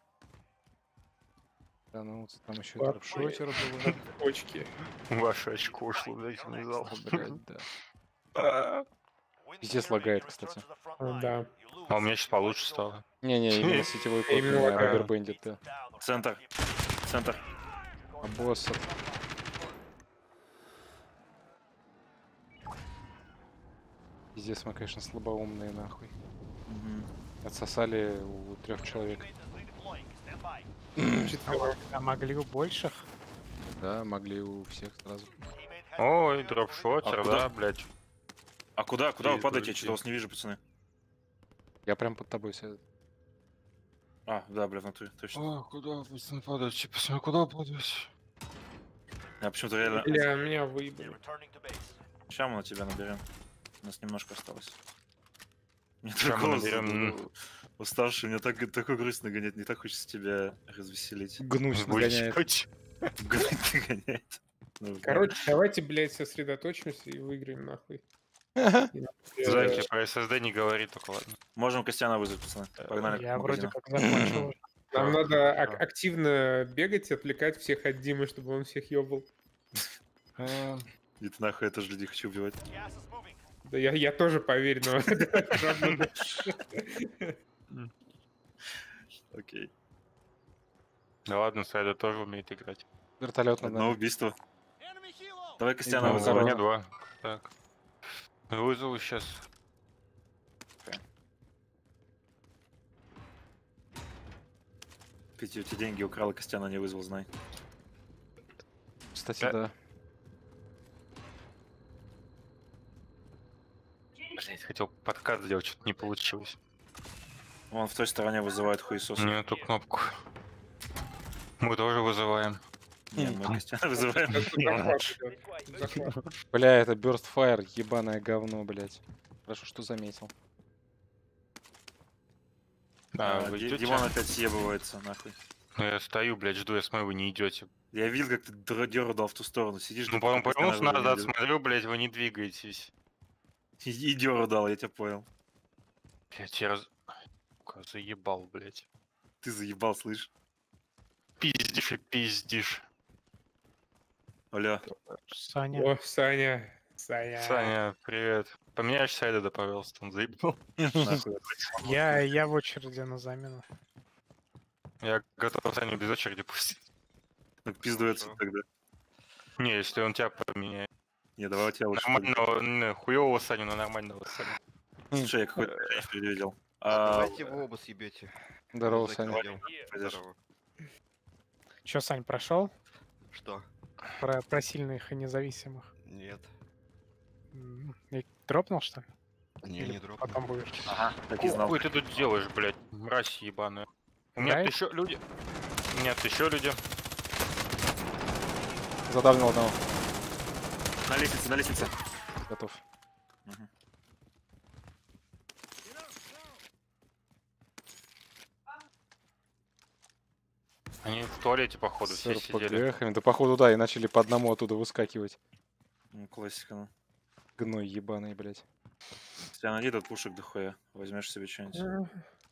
Да, ну, там еще и Бабки. дропшотер был. Очки. Ваше очко ушло, блядь, в зал. Блядь, да. Пиздец лагает, кстати. Да. А у меня сейчас получше стало. Не-не, именно сетевой код, Именно не лагает. Rubber Bandit, да. Центр. А босса... Пиздец, мы, конечно, слабоумные, нахуй. Мгм. Отсосали у 3 человек. А могли у больших? Да, могли у всех сразу. Ой, дропшотер, А куда? да, блядь. А куда вы Иду, падаете? Я иди. что-то вас не вижу, пацаны. Я прям под тобой сяду. А, да, бля, в натуре, точно. Куда пацаны падать? Пацаны, куда падать? Я почему-то реально... Бля, меня выебали. Сейчас мы на тебя наберем. У нас немножко осталось. Мне Ща мы голос наберем. уставший, мне такой грусть нагонять, не так хочется тебя развеселить. Гнусь нагоняет. Звучит. Грусть нагоняет. Ну, Короче, давайте, блядь, сосредоточимся и выиграем нахуй. Зайки про SSD не говори, только ладно. можем Костяна вызвать, пацаны. Погнали. Я к вроде магазину. как закончил. уже. Нам Да, надо да. активно бегать, отвлекать всех от Димы, чтобы он всех ёбал. И ты нахуй, я тоже людей хочу убивать. Да я тоже, поверь, но... Окей. Да ладно, Сайда тоже умеет играть. Вертолет над Одно нами. убийство. Давай Костяна Ну, У вызывай. меня 2. Так. Вызову сейчас. Петя, у тебя деньги украл, и Костяна не вызвал, знай. Кстати, Да. да. Блять, хотел подкат сделать, что-то не получилось. Вон в той стороне вызывают хуесос. Не эту кнопку. Мы тоже вызываем. Не, мы Костяна вызываем. Захват. Бля, это Burst Fire, ебаное говно, блять. Хорошо, что заметил. Вы идёте? Димон опять съебывается, нахуй. Ну я стою, блядь, жду, я смотрю, вы не идете. Я видел, как ты дёру дал в ту сторону. Сидишь, Ну, пока потом повернулся Костяна назад, вызовет. смотрю, блядь, вы не двигаетесь. И дёру дал, я тебя понял. Блядь, я Сука, заебал, блядь. Ты заебал, слышь. Пиздишь и пиздишь. Аля. Саня. О, Саня. Саня, привет. Поменяешь Сайда, да, пожалуйста, он заебал. Нахуй. Я в очереди на замену. Я готов Саню без очереди пустить. Ну, пизду отсюда тогда. Не, если он тебя поменяет. Не, давай у тебя лучше. Нормального, не, хуёвого Саню, но нормального Саню. Слушай, я какой-то предвидел. Давайте вы оба съебете. Здорово, За Саня. килограмм. Пойдёшь? Здорово. Че, Сань, прошел? Что? Про сильных и независимых. Нет. И дропнул, что ли? Не, Или не дроп. потом будешь? Ага, так и знал. Хуй ты тут делаешь, блядь, мразь ебаная. Нет, Играешь? еще люди. Нет, еще люди. Задавнил одного. На лестнице, на лестнице. Готов. Мгм. Они в туалете, походу, С все сидели. РПГ-хами. Да походу, да, и начали по одному оттуда выскакивать. Ну, классика, ну. Гной ебаный, блять. Тебя найди этот пушек дохуя. Возьмешь себе что-нибудь.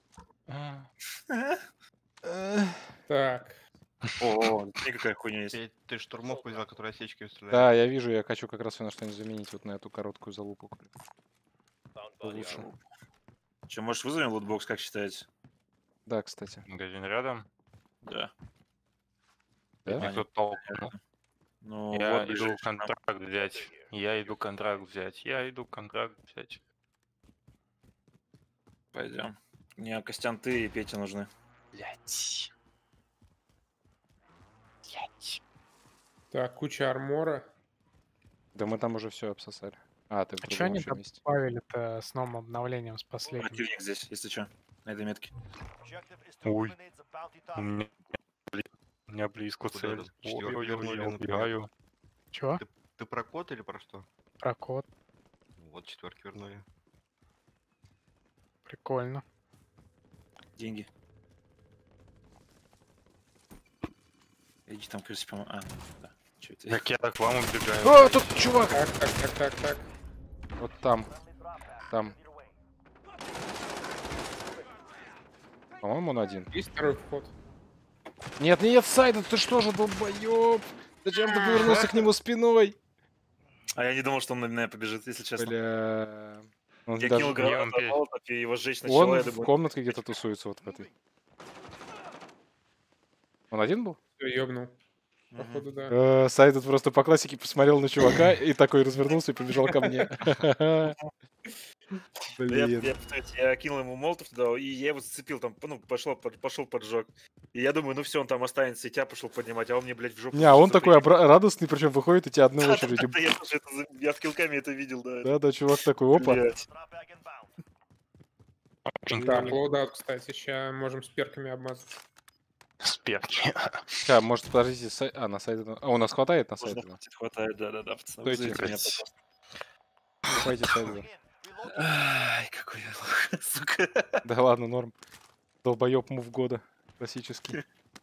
Так. О, смотри, какая хуйня есть. Ты штурмовку взял, которая осечкой стреляет. Да, я вижу, я хочу как раз её на что-нибудь заменить, вот на эту короткую залупу. Лучше. Че, может, вызовем лутбокс, как считаете? Да, кстати. Магазин рядом. Да. Да? Никто толкнул. Ну, Я вот иду ближайший нам. контракт взять. Я иду контракт взять. Я иду контракт взять. Пойдем. Не, Костян, ты и Петя нужны. Блять. Так, куча армора. Да мы там уже все обсосали. А, ты в А что другом они ещё месте. добавили-то с новым обновлением, с последним? Противник здесь, если что, на этой метке. Ой. У меня близко Куда цель. там? Четвёрку вернули, Я например. убегаю. Чего? Ты про код или про что? Про код. Вот четверки вернули. Прикольно. Деньги. Иди там, крыси, по-моему. А, да. Чё это? Так я так к вам убегаю. О, тут чувак! Так. Вот там. Там. По-моему, он один. Есть второй вход. Нет, нет, Сайда, ты что же, долбоёб? Зачем ты повернулся к нему спиной? А я не думал, что он на меня побежит, если честно. Бля. Он Я даже- кинул он гранату, петь. молотов, и его сжечь начало, Он я в думаю, комнатке где-то тусуется вот в этой. Он один был? Все, ёбнул. Походу, да. Сайд тут просто по классике посмотрел на чувака и такой развернулся и побежал ко мне. Блин. Я кинул ему молотов туда, и я его зацепил, там, ну, пошел поджог. И я думаю, ну все, он там останется, и тебя пошел поднимать, а он мне, блядь, в жопу. Не, а он что-то такой прикинул. радостный, причем выходит и тебя одной очередью. Да, я тоже я в килками это видел, да. Да, чувак такой, опа. Блядь. Очень Так, круто. лоудаут, кстати, сейчас можем с перками обмазать. Сперки. Ща, может, подождите, на сайт. А, у нас хватает на сайт? Хватает, да, пацаны. Стойте. Вызовите меня, пожалуйста. Давайте сайт. Ай, какой я лох, сука. Да ладно, норм. Долбоёб мув года. Классический.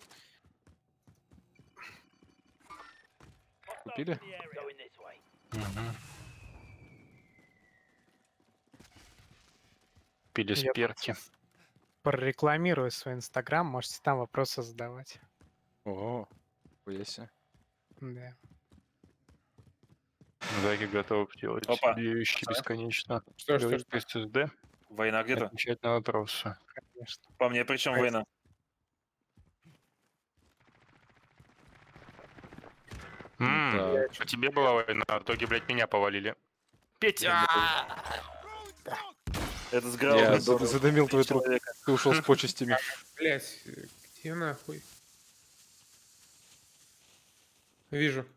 Купили? Мгм. Пили Я сперки. Прорекламирую свой инстаграм, можете там вопросы задавать. О, хуяся. Да. Заги готовы делать Опа. вещи бесконечно. Что? Говорит SSD. Война где-то? Отвечать на вопросы. Конечно. По мне, причем Ай. война? Так. По тебе была война, а в итоге, блядь, меня повалили. Петя! Это сграл. Я блядь, задымил твой труп. человека. Ты ушел с почестями. Блять, где нахуй? Вижу.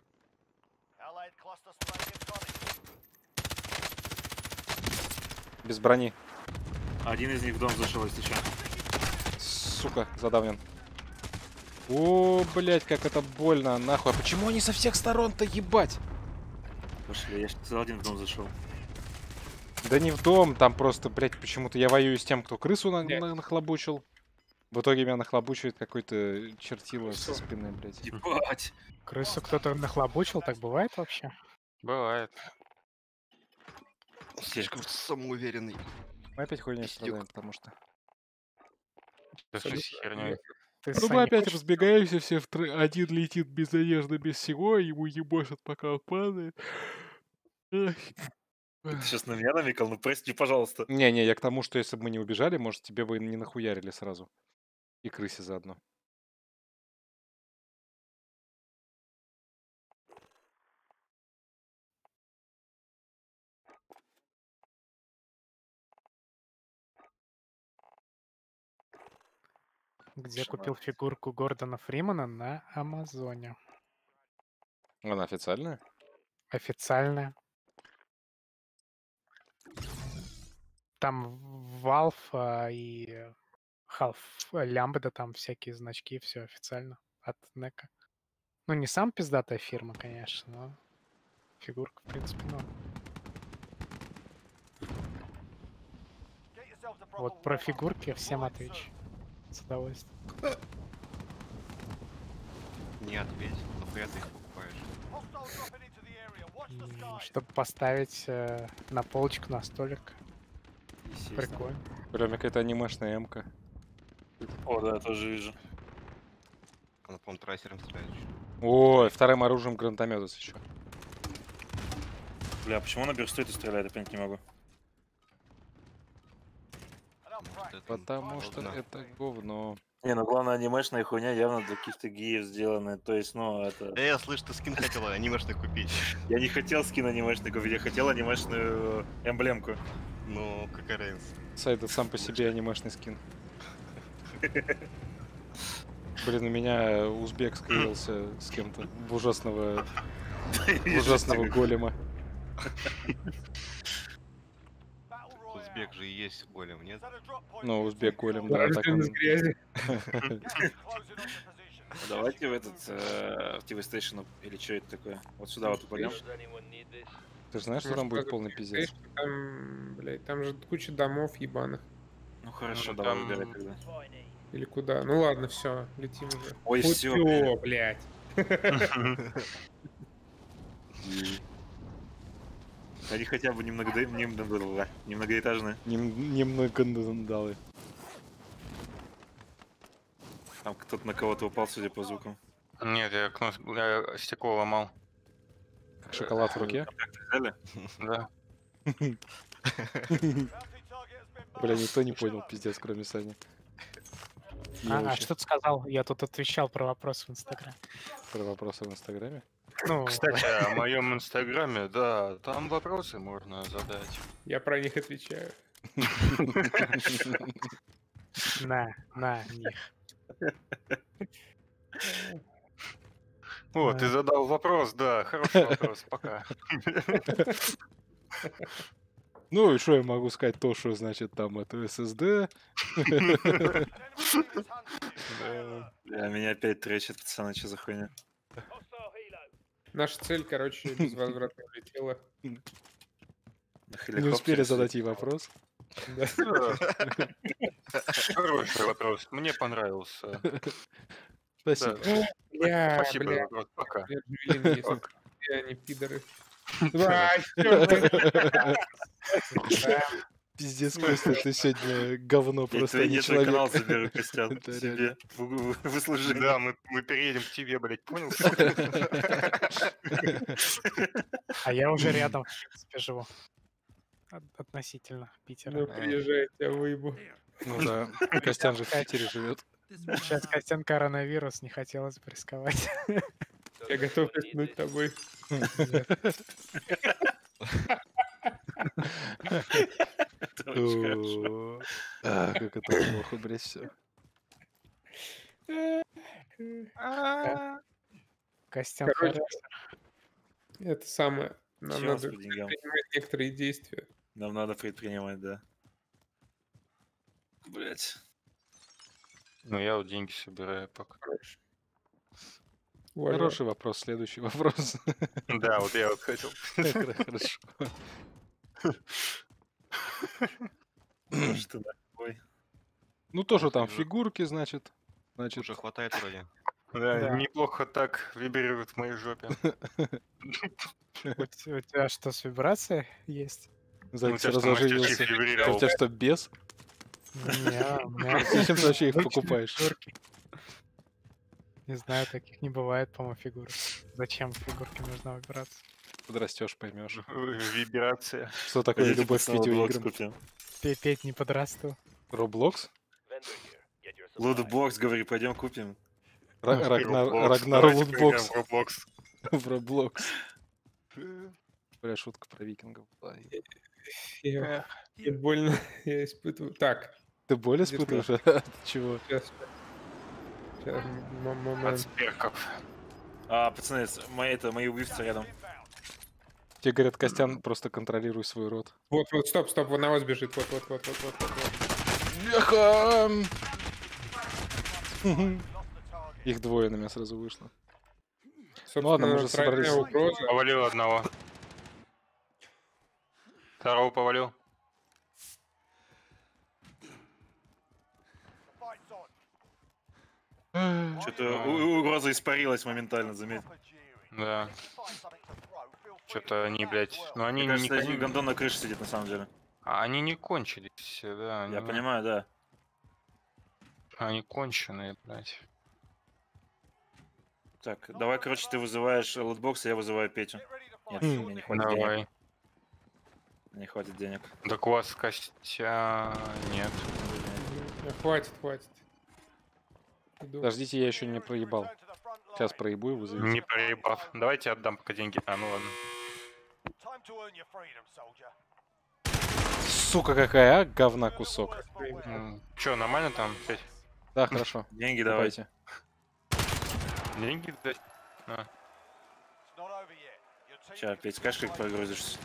Без брони. Один из них в дом зашел, если что. Сука, задавлен. О, блять, как это больно, нахуй. А почему они со всех сторон-то, ебать? Пошли, я сказал, один в дом зашел. Да не в дом, там просто, блять, почему-то я воюю с тем, кто крысу Блядь. нахлобучил. В итоге меня нахлобучивает какой-то чертило со спины, блять. Ебать. Крысу кто-то нахлобучил, так бывает вообще? Бывает. Слишком самоуверенный. Мы опять хуйней Пиздюк. страдаем, потому что... Ты что с херней? Ты, Ну Сань, мы не опять хочешь- разбегаемся, все один летит без одежды, без всего, ему ебошит, пока он падает. Эх. Ты сейчас на меня намекал? Ну прости, пожалуйста. Не-не, я к тому, что если бы мы не убежали, может, тебе бы не нахуярили сразу. И крысе заодно. Где Шаман. купил фигурку Гордона Фримана на Амазоне? Она официальная? Официальная. Там Valve и Half Lambda, там всякие значки, все официально от NECA. Ну, не сам пиздатая фирма, конечно, но фигурка, в принципе, ну. Вот про фигурки всем отвечу. С удовольствием. Не ответь. Нахуя ты их покупаешь? Чтобы поставить на полочку, на столик. Естественно. Прикольно. Прям какая-то анимешная эмка. О, да, тоже вижу. Она, по-моему, трассером стреляет. Ой, вторым оружием гранатометус еще. Бля, почему она берстует и стреляет, я понять не могу. Вот это Потому что говно. это говно. Не, ну главное, анимешная хуйня явно для каких-то геев сделаны. То есть, ну, это... Слышь, ты скин хотел анимешный купить. Я не хотел скин анимешный купить, я хотел анимешную эмблемку. Ну, какая разница? Сайд сам по себе анимешный скин. Блин, у меня узбек склеился с кем-то в ужасного голема. Узбек же и есть голем, нет? Ну, узбек голем, да, так Рождён он... из грязи. Давайте в этот, в TV Station, или что это такое? Вот сюда вот упадем. Ты же знаешь, что Может, там будет даже полный ты пиздец? знаешь, что Там, блядь, там же куча домов ебаных. Ну хорошо, Ну, давай там- выбирай тогда. Или куда? Ну ладно, все, летим уже. Ой, Хоть всё, всё, блядь. Они хотя бы немногоэтажные. Немного надалы. Там кто-то на кого-то упал, судя по звукам. Нет, я стекло ломал. Как шоколад в руке. Взяли? Да. Бля, никто не понял, пиздец, кроме Сани. А очень что ты сказал? Я тут отвечал про вопрос в Инстаграме. про вопросы в Инстаграме. Ну, Кстати, о моем инстаграме, да, там вопросы можно задать. Я про них отвечаю. на них. О, ты задал вопрос, да, хороший вопрос, пока. Ну и что я могу сказать? То, что значит там это SSD. Бля, меня опять тречит, пацаны, что за хуйня? Наша цель, короче, безвозвратно улетела. На Не хеликоптере успели сидит. задать ей вопрос. Да. Хороший вопрос, мне понравился. Спасибо. Бля, Спасибо за бля, вопрос, пока. бля, Джавелин есть. Бля, они пидоры. А, чёрт, Пиздец, Костя, ты сегодня говно просто, а не Я твой канал человек. заберу, Костян, Это себе. Выслужи. Да, мы переедем к тебе, блядь, понял? А я уже рядом, в принципе, живу. Относительно Питера. Ну, приезжай, я выебу. Ну да, Костян же в Питере живет. Сейчас Костян коронавирус, не хотелось бы рисковать. Я готов рискнуть тобой. Это очень хорошо. О, как это плохо, блядь, все. Костян Короче, хорош. Это самое. Нам Чё у нас надо по деньгам? принимать некоторые действия. Нам надо предпринимать, да. Блять. Ну, я вот деньги собираю пока. Хорошо. Уважаю. Хороший вопрос, следующий вопрос. Да, вот я вот хотел. Хорошо. Что такое? Ну тоже там уже- фигурки, значит. Уже хватает вроде. Да, Да. неплохо так вибрирует в моей жопе. У тебя что, с вибрацией есть? Зайка Ну, тебя что, сразу Master Chief оживился. вибрировал? У тебя что, без? Не, у меня Зачем ты вообще их обычные покупаешь? фигурки. Не знаю, таких не бывает, по-моему, фигурок. Зачем фигурке нужна вибрация? Подрастешь, поймешь. Вибрация. Что такое Пойдите, любовь к пацаны, Roblox видеоиграм? купим. Петь не подрасту. Роблокс? Лутбокс, говори, пойдем купим. Рагнар Давайте Лутбокс. поиграем в Roblox. В Роблокс. Бля, шутка про викингов была. Я больно я испытываю. Так, Ты боль Где испытываешь? От чего? сейчас. Сейчас, От момент. сперков. Пацаны, мои убивцы рядом. Тебе говорят, Костян, просто контролируй свой рот. Вот, стоп, вот на вас бежит. Вот. Бляха! Их двое на меня сразу вышло. Собственно, ладно, мы уже тройная собрались. угроза. Повалил одного. Второго повалил. Что-то угроза испарилась моментально, заметь. Да. Что-то они, блядь. Ну они Мне не кажется, один кон- гондон на крыше сидит, на самом деле. они не кончились, да. Я они- понимаю, да. Они конченые, блядь. Так, давай, короче, ты вызываешь лутбокс, а я вызываю Петю. Нет, мне не хватит денег. Давай. Не хватит денег. Так у вас Костя... Нет. Хватит. Иду. Подождите, я еще не проебал. Сейчас проебу и вызовите. Не проебав. Давайте отдам пока деньги. А, ну ладно. Сука какая, а? Говна кусок. Че, нормально там? Петь? Да, хорошо. Деньги давай. Давайте. Деньги дать? А. Сейчас, Петь, скажешь, как прогрузишься?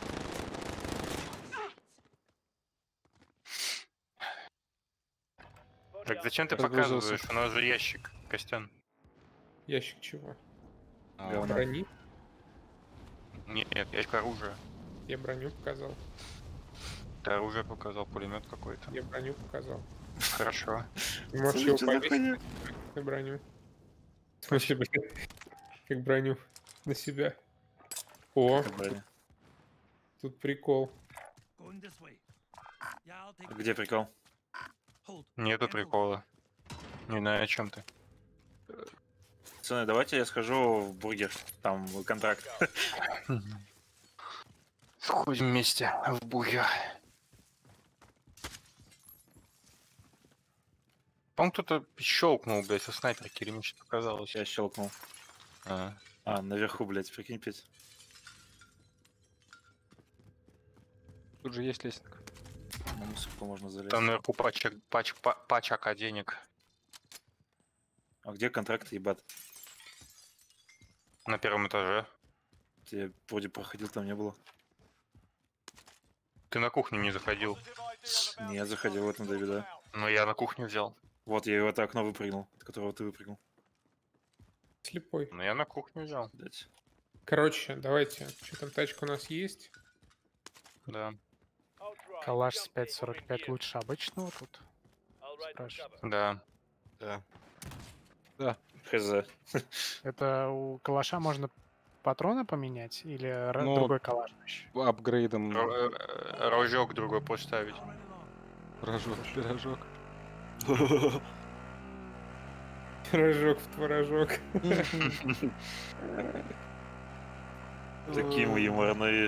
Так зачем ты Разгрузился. показываешь? У нас же ящик, Костян. Ящик чего? Говно. Брони? Нет, ящик оружия. Я броню показал. Ты оружие показал, пулемет какой-то. Я броню показал. Хорошо. Ты можешь Слушай, его что за повесить хуйня? на броню. В смысле, блин, как броню на себя. О, Блин. тут прикол. Где прикол? Нету прикола. Не знаю, о чем ты. Пацаны, давайте я схожу в бургер. Там контракт. Сходим вместе в бургер. По-моему, кто-то щелкнул, блядь, со снайперки, или мне что-то показалось. Я щелкнул. А, А, наверху, блядь, прикинь, Петь. Тут же есть лестница. На мусорку можно залезть. там наверху пачака денег. А где контракты, ебат? На первом этаже. Я вроде проходил, там не было. Ты на кухню не заходил. Не, я заходил в этом Давида. Но я на кухню взял. Вот, я его это окно выпрыгнул, от которого ты выпрыгнул. Слепой. Но я на кухню взял. Блядь. Короче, давайте. Что там, тачка у нас есть? Да. Калаш с 5.45 лучше обычного тут? Спрашивают. Да. Да. Хз. Это у калаша можно патроны поменять или Ну, другой калаш еще? Апгрейдом Рожок другой поставить. пирожок. Пирожок в творожок. Такие мы юморные.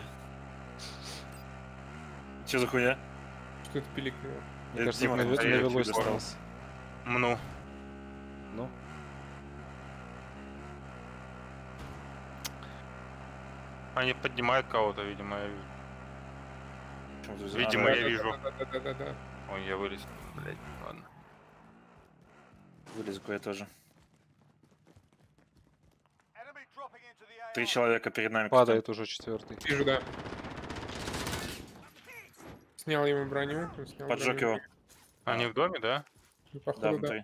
Че за хуйня? Что это пиликнуло? Мне Это кажется, Дима на там велось стоит, остался. Ну. Ну, Они поднимают кого-то, видимо, я вижу. Почему ты- Видимо, А, я вижу. Да-да-да. Ой, я вылез. Блять, ладно. Вылезу я тоже. 3 человека перед нами. падает уже четвертый. Вижу, да. Снял ему броню. он снял Поджег броню. его. Они в доме, да? Ну, Да, Походу, да. внутри.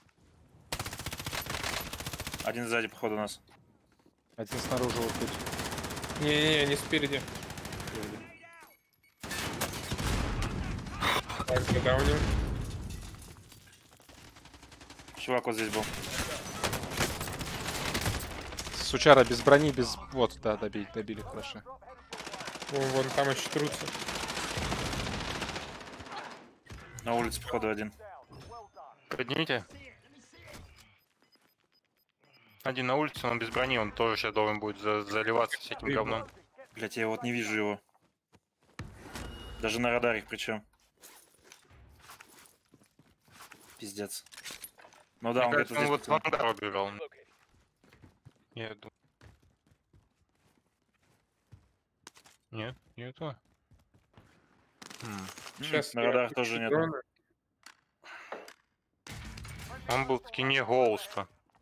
Один сзади, походу, у нас. Один снаружи вот тут. Не-не-не, не спереди. Так, задаунил. Чувак вот здесь был. Сучара без брони, без... Вот, да, добили, хорошо. Вон там еще трутся. На улице, походу, один. Поднимите. Один на улице, он без брони, он тоже сейчас должен будет заливаться всяким говном. Блять, я вот не вижу его. Даже на радаре причем. Пиздец. Ну да, Мне он где-то кажется, он здесь. вот в пацаны. ангар убежал. Я думаю. Нет, нету. Сейчас На радарах тоже нет. Он был в кине Гоуста.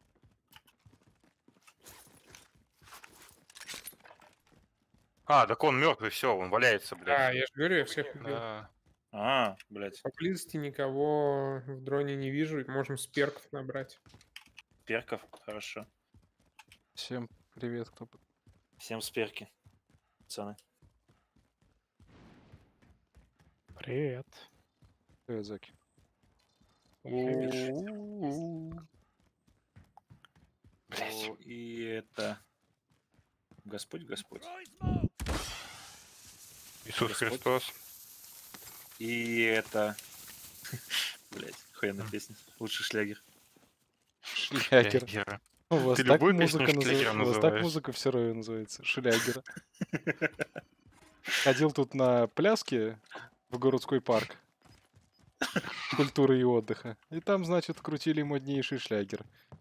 А, так он мертвый, все, он валяется, А, блядь. я же говорю, я всех убил. Да. А, блять. Поблизости никого в дроне не вижу. Можем с перков набрать. Перков, хорошо. Всем привет, кто... Всем сперки, пацаны. Привет. Привет, Заки. Блять. И это... Господь. Иисус Господь. Христос. И это... Блять, охуенная песня. Лучший шлягер. Шлягер. Шлягера. У вас Ты так любую музыка песню называется? шлягером У вас так называешь? музыка все равно называется? Шлягер. Ходил тут на пляски в городской парк культуры и отдыха. И там, значит, крутили моднейший шлягер.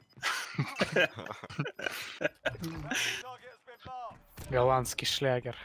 Голландский шлягер.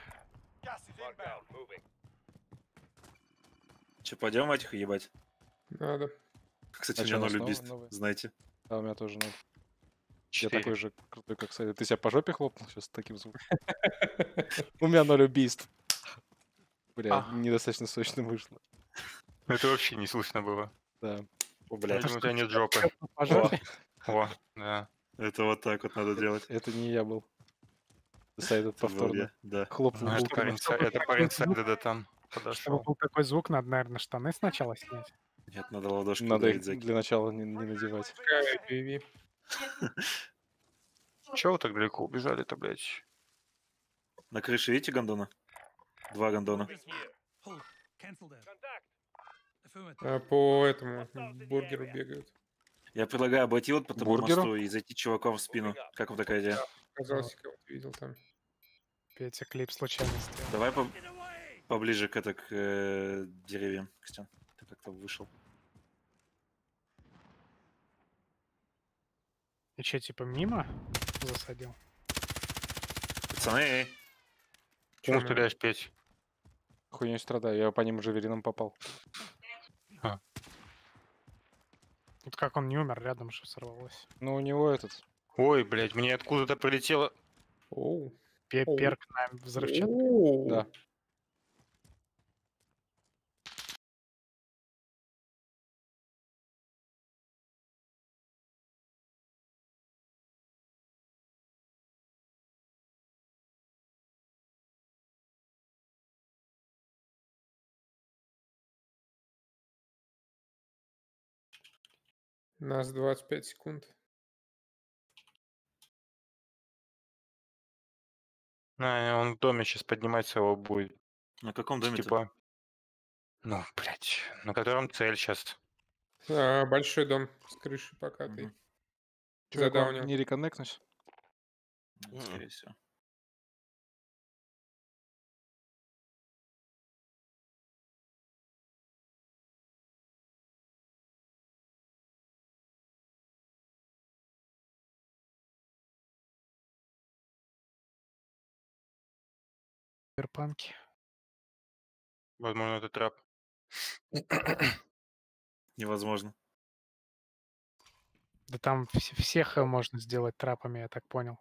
Че, пойдем этих ебать? Надо. Кстати, А у чё, меня у нас 0 новый- убийств, новый? знаете. А у меня тоже надо. Я 4. такой же крутой, как Сайда. Ты себя по жопе хлопнул сейчас с таким звуком? У меня 0 убийств. Бля, недостаточно сочно вышло. Это вообще не слышно было. Да. О, блядь. Видимо, у тебя нет жопы. По жопе? О, да. Это вот так вот надо делать. Это не я был. Сайда Это был повторно я, да. хлопнул Ну, это булками. парень Сайда, да там Чтобы подошел. был такой звук, надо, наверное, штаны сначала снять. Нет, надо ладошку Надо их ударить, Заки. для начала не надевать. Пиви. Чего вы так далеко убежали-то, блядь? На крыше видите гондона? 2 гондона. По этому бургеру бегают. Я предлагаю обойти вот по тому Бургеру? мосту и зайти чуваком в спину. Как вам такая идея? Казалось, кого-то видел там. Петя клип случайно сделал. Давай поближе к деревьям, Костян. Ты как-то вышел. И что, типа мимо засадил? Пацаны, Чё Чему мы? стреляешь, Петь? Хуйней страдаю, я по ним джаверином попал. Вот как он не умер, рядом же сорвалось. Ну, у него этот... Ой, блядь, мне откуда-то прилетело. Оу. Оу. Перк на взрывчатку. Оу. Да. Нас 25 секунд. Он в доме сейчас подниматься его будет. на каком доме ты? Типа. Ну, блядь, на котором цель сейчас. Большой дом с крышей покатый. Мгм. Чё, я к вам Задаунил. не реконнектнусь? Скорее всего. Киберпанки. Возможно, это трап. Невозможно. Да там всех можно сделать трапами, я так понял.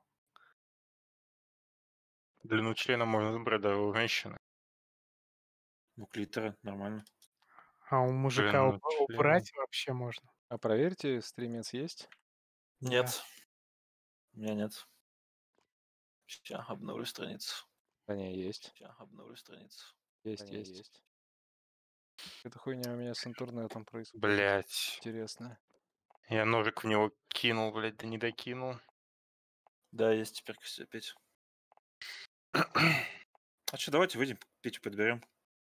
Длину члена можно забрать даже у женщины. Ну, клитора, нормально. А у мужика Длину убрать вообще можно. А проверьте, стримец есть? Нет. У меня нет. Сейчас обновлю страницу. Да не, есть. Сейчас обновлю страницу. Есть, Да не, есть. Эта хуйня у меня с интернетом происходит. Блять. Интересно. Я ножик в него кинул, блядь, да не докинул. Да, есть теперь все опять. А что, давайте выйдем, Петю подберем.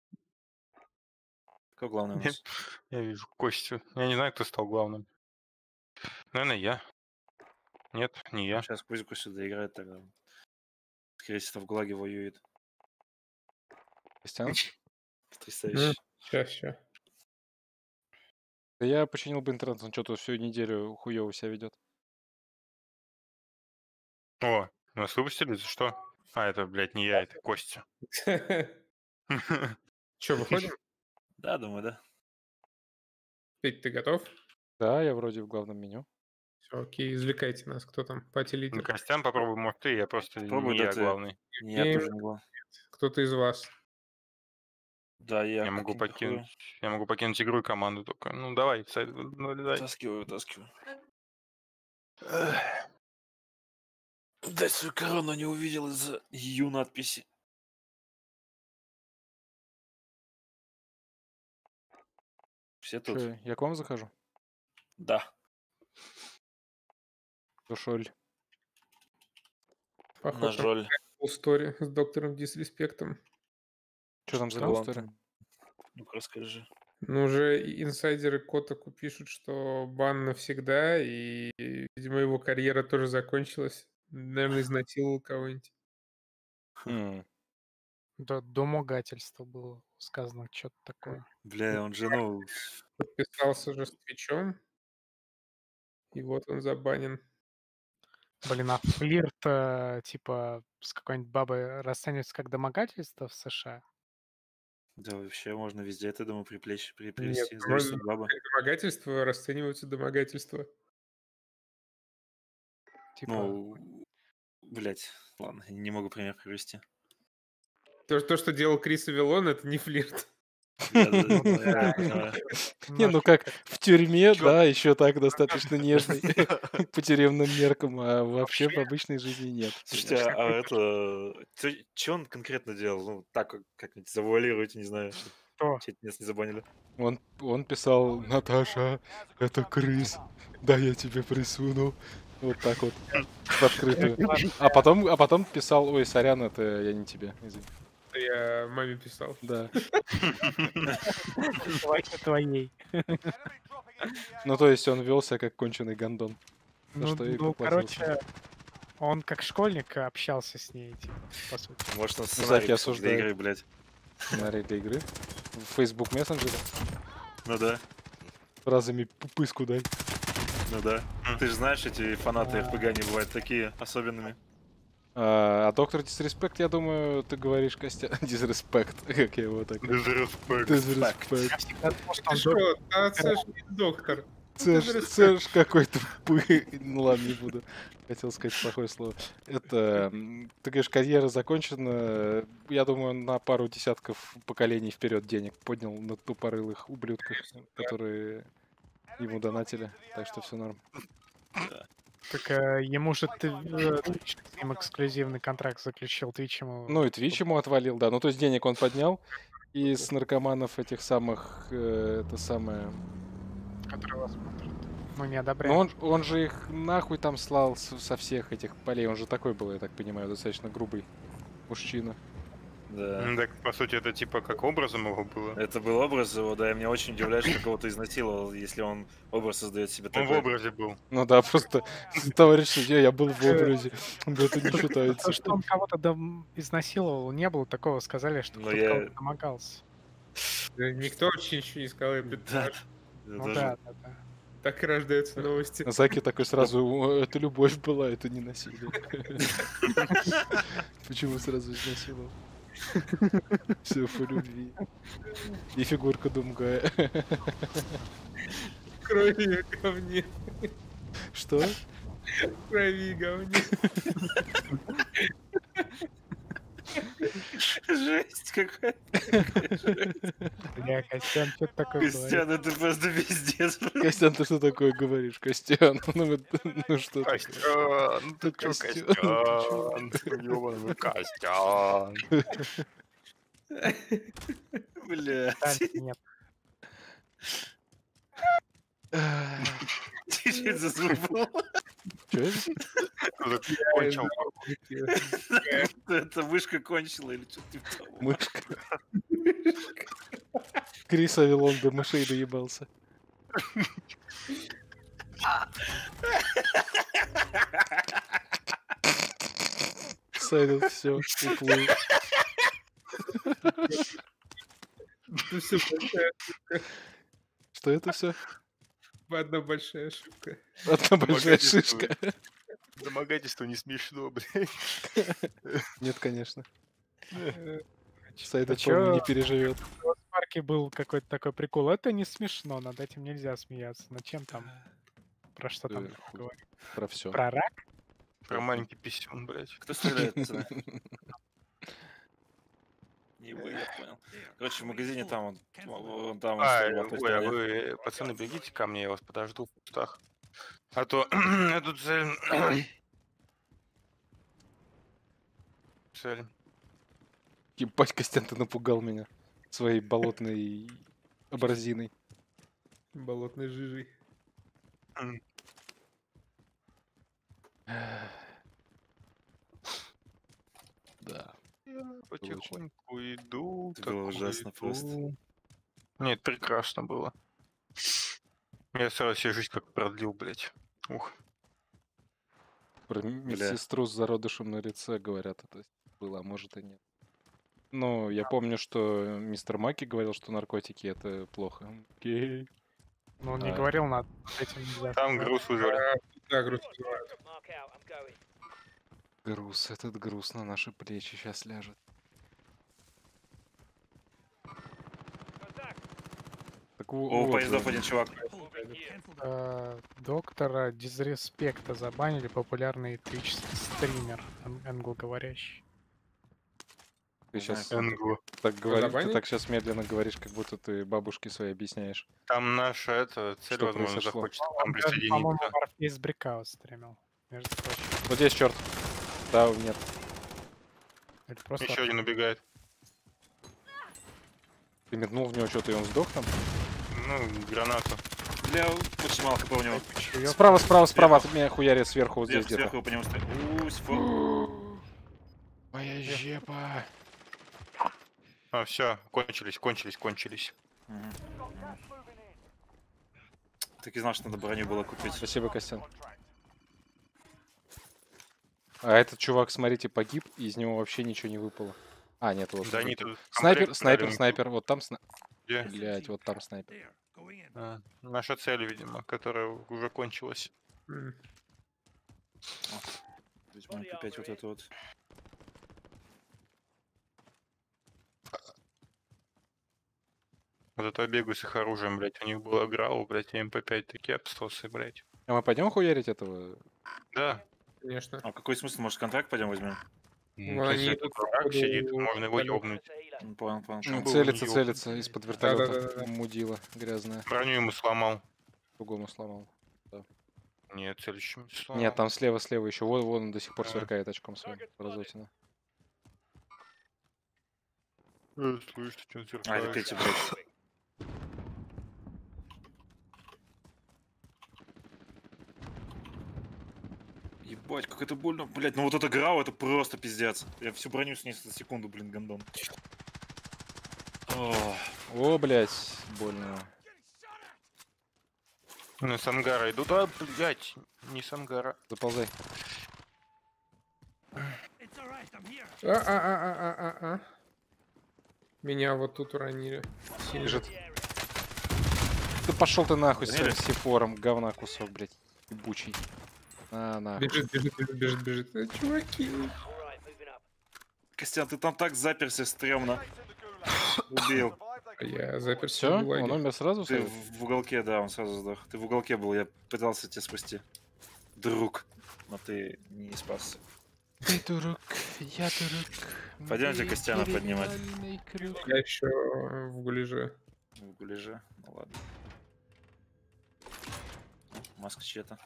Кто главный у нас? Я вижу Костю. Я не знаю, кто стал главным. Наверное, я. Нет, не я. Сейчас Кузику сюда играет тогда. Скорее всего, в ГУЛАГе воюет. Костян? Потрясающе. Сейчас. Да я починил бы интернет, он что-то всю неделю хуёво себя ведет. О, нас выпустили? За что? А, это, блядь, не я, это Костя. Че, выходим? Да, думаю, да. Петь, ты готов? Да, я вроде в главном меню. Все, окей, извлекайте нас. Кто там? Пати Ну, лидер. Костян, попробуй, может, ты, я просто Попробуй, не да я ты. главный. Я И- тоже не главный. Кто-то из вас. Да, я Я могу каким-то хуем покинуть игру и команду только. Ну, давай, налезай. вытаскиваю. Дай свою корону не увидел из-за ее надписи. Все тут? Чё, я к вам захожу? Да. Душоль. Похож На на жаль. стори с доктором Дисреспектом. Что там за Что? история? Ну-ка, расскажи. Ну, уже инсайдеры Котаку пишут, что бан навсегда, и, видимо, его карьера тоже закончилась. Наверное, изнасиловал кого-нибудь. Да, домогательство было сказано, что-то такое. Бля, он же, ну... Подписался же с Твичом, и вот он забанен. Блин, а флирт, типа, с какой-нибудь бабой расценивается как домогательство в США? Да, вообще можно везде это, думаю, Нет, приплести. Зависит от бабы. как домогательство расцениваются домогательства. Типа, Ну, блять, ладно, я не могу пример привести. То, что делал Крис Авилон, это не флирт. Да, Не, ну немножко как в тюрьме, Чё? да, еще так достаточно нежный по тюремным меркам, а вообще в обычной жизни нет. Слушайте, а это... Что он конкретно делал? Ну, так, как-нибудь завуалируйте, не знаю, Кто? чтобы нас не забанили. Он писал: Наташа, это Крис, да я тебе присуну. Вот так вот, в открытую. А потом писал: ой, сорян, это я не тебе, извини. Я маме писал. Да. Давайте твоей. Ну, то есть он вел себя как конченый гондон. За Ну, что и ну, поплатился. короче, он как школьник общался с ней, типа, по сути. Может, он Заки сценарий писал для осуждает. игры, блядь. Сценарий для игры. В Facebook мессенджере Ну да. фразами пупыску дай. Ну да. М. Ты же знаешь, эти фанаты РПГ, они бывают такие особенными. А доктор Дисреспект, я думаю, ты говоришь, Костя. Дисреспект, как я его так. Дизреспект. Дисреспект. всегда думал, что Ты он что? А це ж не доктор. Сэш какой-то Ну ладно, не буду. Хотел сказать плохое слово. Это, ты говоришь, карьера закончена. Я думаю, он на пару десятков поколений вперед денег поднял на тупорылых ублюдках, которые ему донатили. Так что все норм. Так ему же Twitch с ним эксклюзивный контракт заключил. Twitch ему... Ну и Twitch ему отвалил, да. Ну то есть денег он поднял. И с наркоманов этих самых, это самое... который вас смотрит. Мы не Ну одобряем. он же их нахуй там слал со всех этих полей. Он же такой был, я так понимаю, достаточно грубый мужчина. Да. Так, по сути, это типа как образом его было. Это был образ его, да, и меня очень удивляет, что кого-то изнасиловал, если он образ создает себе Он в такой. образе был. Ну да, просто товарищ судья, я был в образе. Да это не То, считается. что он кого-то изнасиловал, не было такого. Сказали, что Но кто-то я- кого-то домогался. Да никто вообще ничего не сказал, я Да. предположу. Это Ну даже- да, да, да. Так и рождаются новости. Заки такой сразу, «О, это любовь была, это не насилие. Почему сразу изнасиловал? Все по любви. И фигурка Думгая. Крови и говне. Что? Крови и говне. Жесть какая. Бля, Костян, что ты такое говоришь? Костян, это просто пиздец. Костян, ты что такое говоришь, Костян? Ну что такое? Костян, ты чё, Костян, Костян? Ёбаный Костян. Бля. Костян, нет. Что это за звук был? Чё это? Кто-то кончил. Это вышка кончила или что-то типа того. Мышка. Крис Авилон до мышей доебался. Сайдл все, уплыл. Это все большая, Что это все? одна большая ошибка. Одна большая шишка. Домогательство не смешно, блядь. Нет, конечно. Э, Сайдл, А чё? по-моему, не переживет. В парке был какой-то такой прикол. Это не смешно, над этим нельзя смеяться. Над чем там? Про что там Хуй. говорить? Про все. Про рак? Про маленький писюн, блядь. Кто стреляет, пацаны? Не вы, я понял. Короче, в магазине там вон там он стрелял, кто Ой, а стреляет. вы, пацаны, бегите ко мне, я вас подожду в кустах. А то я тут цель... Цель. Ебать, Костян, ты напугал меня своей болотной абразиной. Болотной жижей. Да. Потихоньку иду. Это было такой ужасно просто. иду. Нет, прекрасно было. Я сразу себе жизнь как продлил, блядь. Ух. Про медсестру с зародышем на лице говорят, это было, а может и нет. Ну, я помню, что мистер Маки говорил, что наркотики это плохо. Окей. Ну, он не А. говорил, над этим нельзя. Там смеяться. груз вызвали. Да, груз называют. Груз, этот груз на наши плечи сейчас ляжет. Так У вот поездов вы. один чувак. Доктора Дизреспекта забанили, популярный Twitch стример, англоговорящий. Ты сейчас Энгу. так говоришь, ты забанили? так сейчас медленно говоришь, как будто ты бабушке своей объясняешь. Там наша цель, Что возможно, произошло? захочет к нам Даже, по-моему, присоединиться. Warface Breakout стримил, между прочим. Вот здесь черт. Да, нет. Или просто... Еще один убегает. Ты метнул в него что-то, и он сдох там? Ну, гранату. Бля, очень мало хп у него. Чуёк. Справа от меня хуярит сверху вот здесь Сверху где-то. по нему стоит. Сфор. Моя жепа. А, все, кончились. Мгм. Так и знал, что надо броню было купить. Спасибо, Костян. А этот чувак, смотрите, погиб, и из него вообще ничего не выпало. А, нет, вот. Да вот они тут. тут... Снайпер, комплект снайпер, дали. снайпер. Вот там Где? Блять, вот там снайпер. Наша цель, видимо, которая уже кончилась. М. Возьмем опять вот это вот. Зато я бегаю с их оружием, блядь. У них было Грау, блядь, и МП5 такие обстосы, блядь. А мы пойдем хуярить этого? Да. Конечно. А какой смысл? Может, контракт пойдем возьмем? Вон они Если идут, тут враг сидит, походу, можно его вертолёт. ёбнуть. Понял, понял. Чё было Целится, не целится из-под вертолета. Да-да-да-да-да. Мудила грязная. Броню ему сломал. Другому сломал. Нет, целящим не сломал. Нет, там слева еще. Вон он до сих пор А. сверкает очком своим. Разотина. Слышь, ты чё А, это сверкаешь? Петя, блядь. Ебать, как это больно, блядь. Ну вот это Грау, это просто пиздец. Я всю броню снес за секунду, блин, гандон. О, О, блядь, больно. Ну, с ангара иду. Да, блядь, не с ангара. Заползай. А. Меня вот тут уронили. Сильно. Бежит. Да пошел ты нахуй с Поняли? своим сифором, говна кусок, блядь. Ебучий. На, нахуй. Бежит. Чуваки. Костян, ты там так заперся стрёмно. Убил. Я заперся Все? в гулаге. Он умер сразу? Ты сразу? в уголке, да, он сразу сдох. Ты в уголке был, я пытался тебя спасти. Друг. Но ты не спасся. Ты дурак, я дурак. Пойдемте Мой Костяна поднимать. терминальный круг. Я еще в гулеже. В гулеже. Ну ладно. Маска чья-то.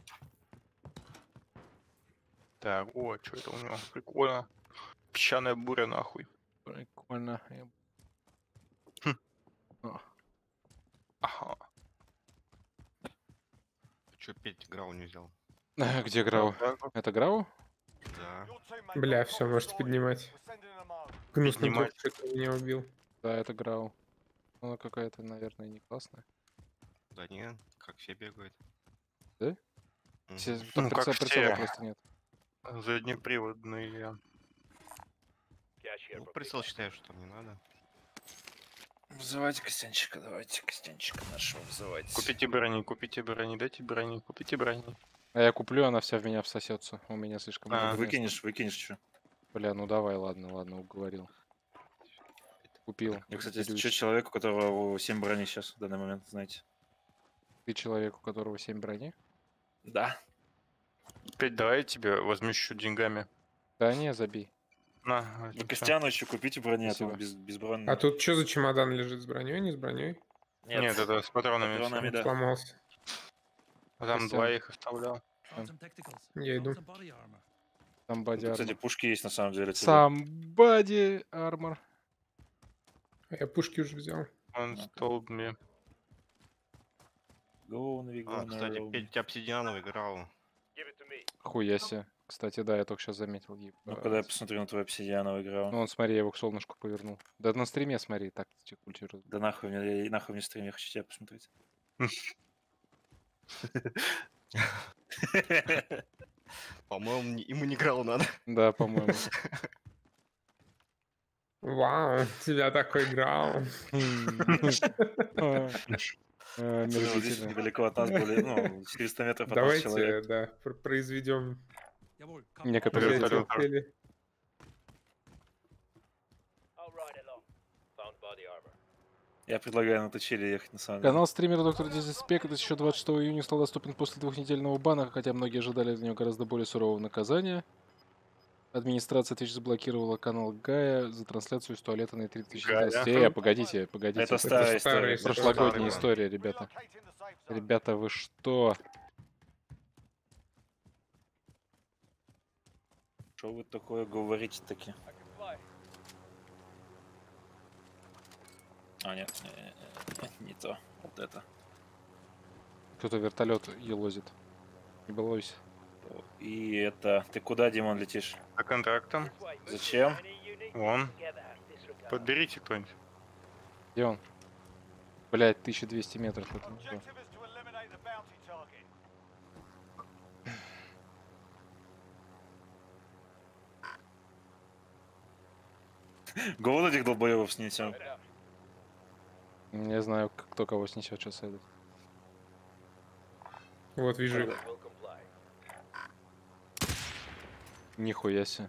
Так, о, что это у него? Прикольно. Песчаная буря, нахуй. Прикольно. Ага. Чё, Петь Грау не взял? Где Грау? Так вот. Это Грау? Да. Бля, все, можете поднимать. Гнусный Поднимать. бот что-то меня убил. Да, это Грау. Она какая-то, наверное, не классная. Да не, как все бегают. Да? Мгм. Все, Ну, как прицела все. просто нет. Заднеприводные. Ну, прицел считаю, что там не надо. Вызывайте Костянчика, давайте Костянчика нашего вызывайте. Купите брони, дайте брони, купите брони. А я куплю, она вся в меня всосется. У меня слишком А, много места. Выкинешь что? Бля, ну давай, ладно, уговорил. Купил. Я, кстати, делюсь. что человек, у которого 7 брони сейчас в данный момент, знаете. Ты человек, у которого 7 брони? Да. Опять давай я тебе возмещу деньгами. Да не, забей. На, Вы возьми, всё. Костяну еще купите брони, а то он Спасибо. безбронный. А тут что за чемодан лежит с броней, не с броней? Нет, это с патронами. патронами, всё. да. Сломался. А там Костян. двоих оставлял. Я иду. Там Тут, боди кстати, армор. пушки есть на самом деле. тебе. Somebody армор. А я пушки уже взял. Он told me. Go on, we А, gonna кстати, roam. Петь обсидиановый Грау. Хуя себе. Кстати, да, я только сейчас заметил. Ну, когда я посмотрю на твою обсидиановую игру. Ну, он, смотри, я его к солнышку повернул. Да на стриме смотри, так культуру. Да нахуй мне стрим, я хочу тебя посмотреть. По-моему, ему не Грау надо. Да, по-моему. Вау, тебя такой играл. Пацаны, вот здесь Мерзительно. недалеко от нас были, ну, 400 метров от нас человек. Давайте, да, произведем Некоторые Вертолёт. хотел. цели. Я предлагаю на Тачели ехать, на самом деле. Канал стримера Доктор Дизреспект еще 26 июня стал доступен после двухнедельного бана, хотя многие ожидали от него гораздо более сурового наказания. Администрация Twitch заблокировала канал Гая за трансляцию из туалета на 3020. Гая? Погодите. Это старая история. история. Прошлогодняя Старый история, ребята. Ребята, вы что? Что вы такое говорите таки? А, нет, не то. Вот это. Кто-то вертолет елозит. Не балуйся. И это... Ты куда, Димон, летишь? По контрактам. Зачем? Вон. Подберите кто-нибудь. Где он? Блять, 1200 метров. Это не то. Голод этих долбоебов снесем. Не знаю, кто кого снесет сейчас этот. Вот, вижу их. Нихуя себе.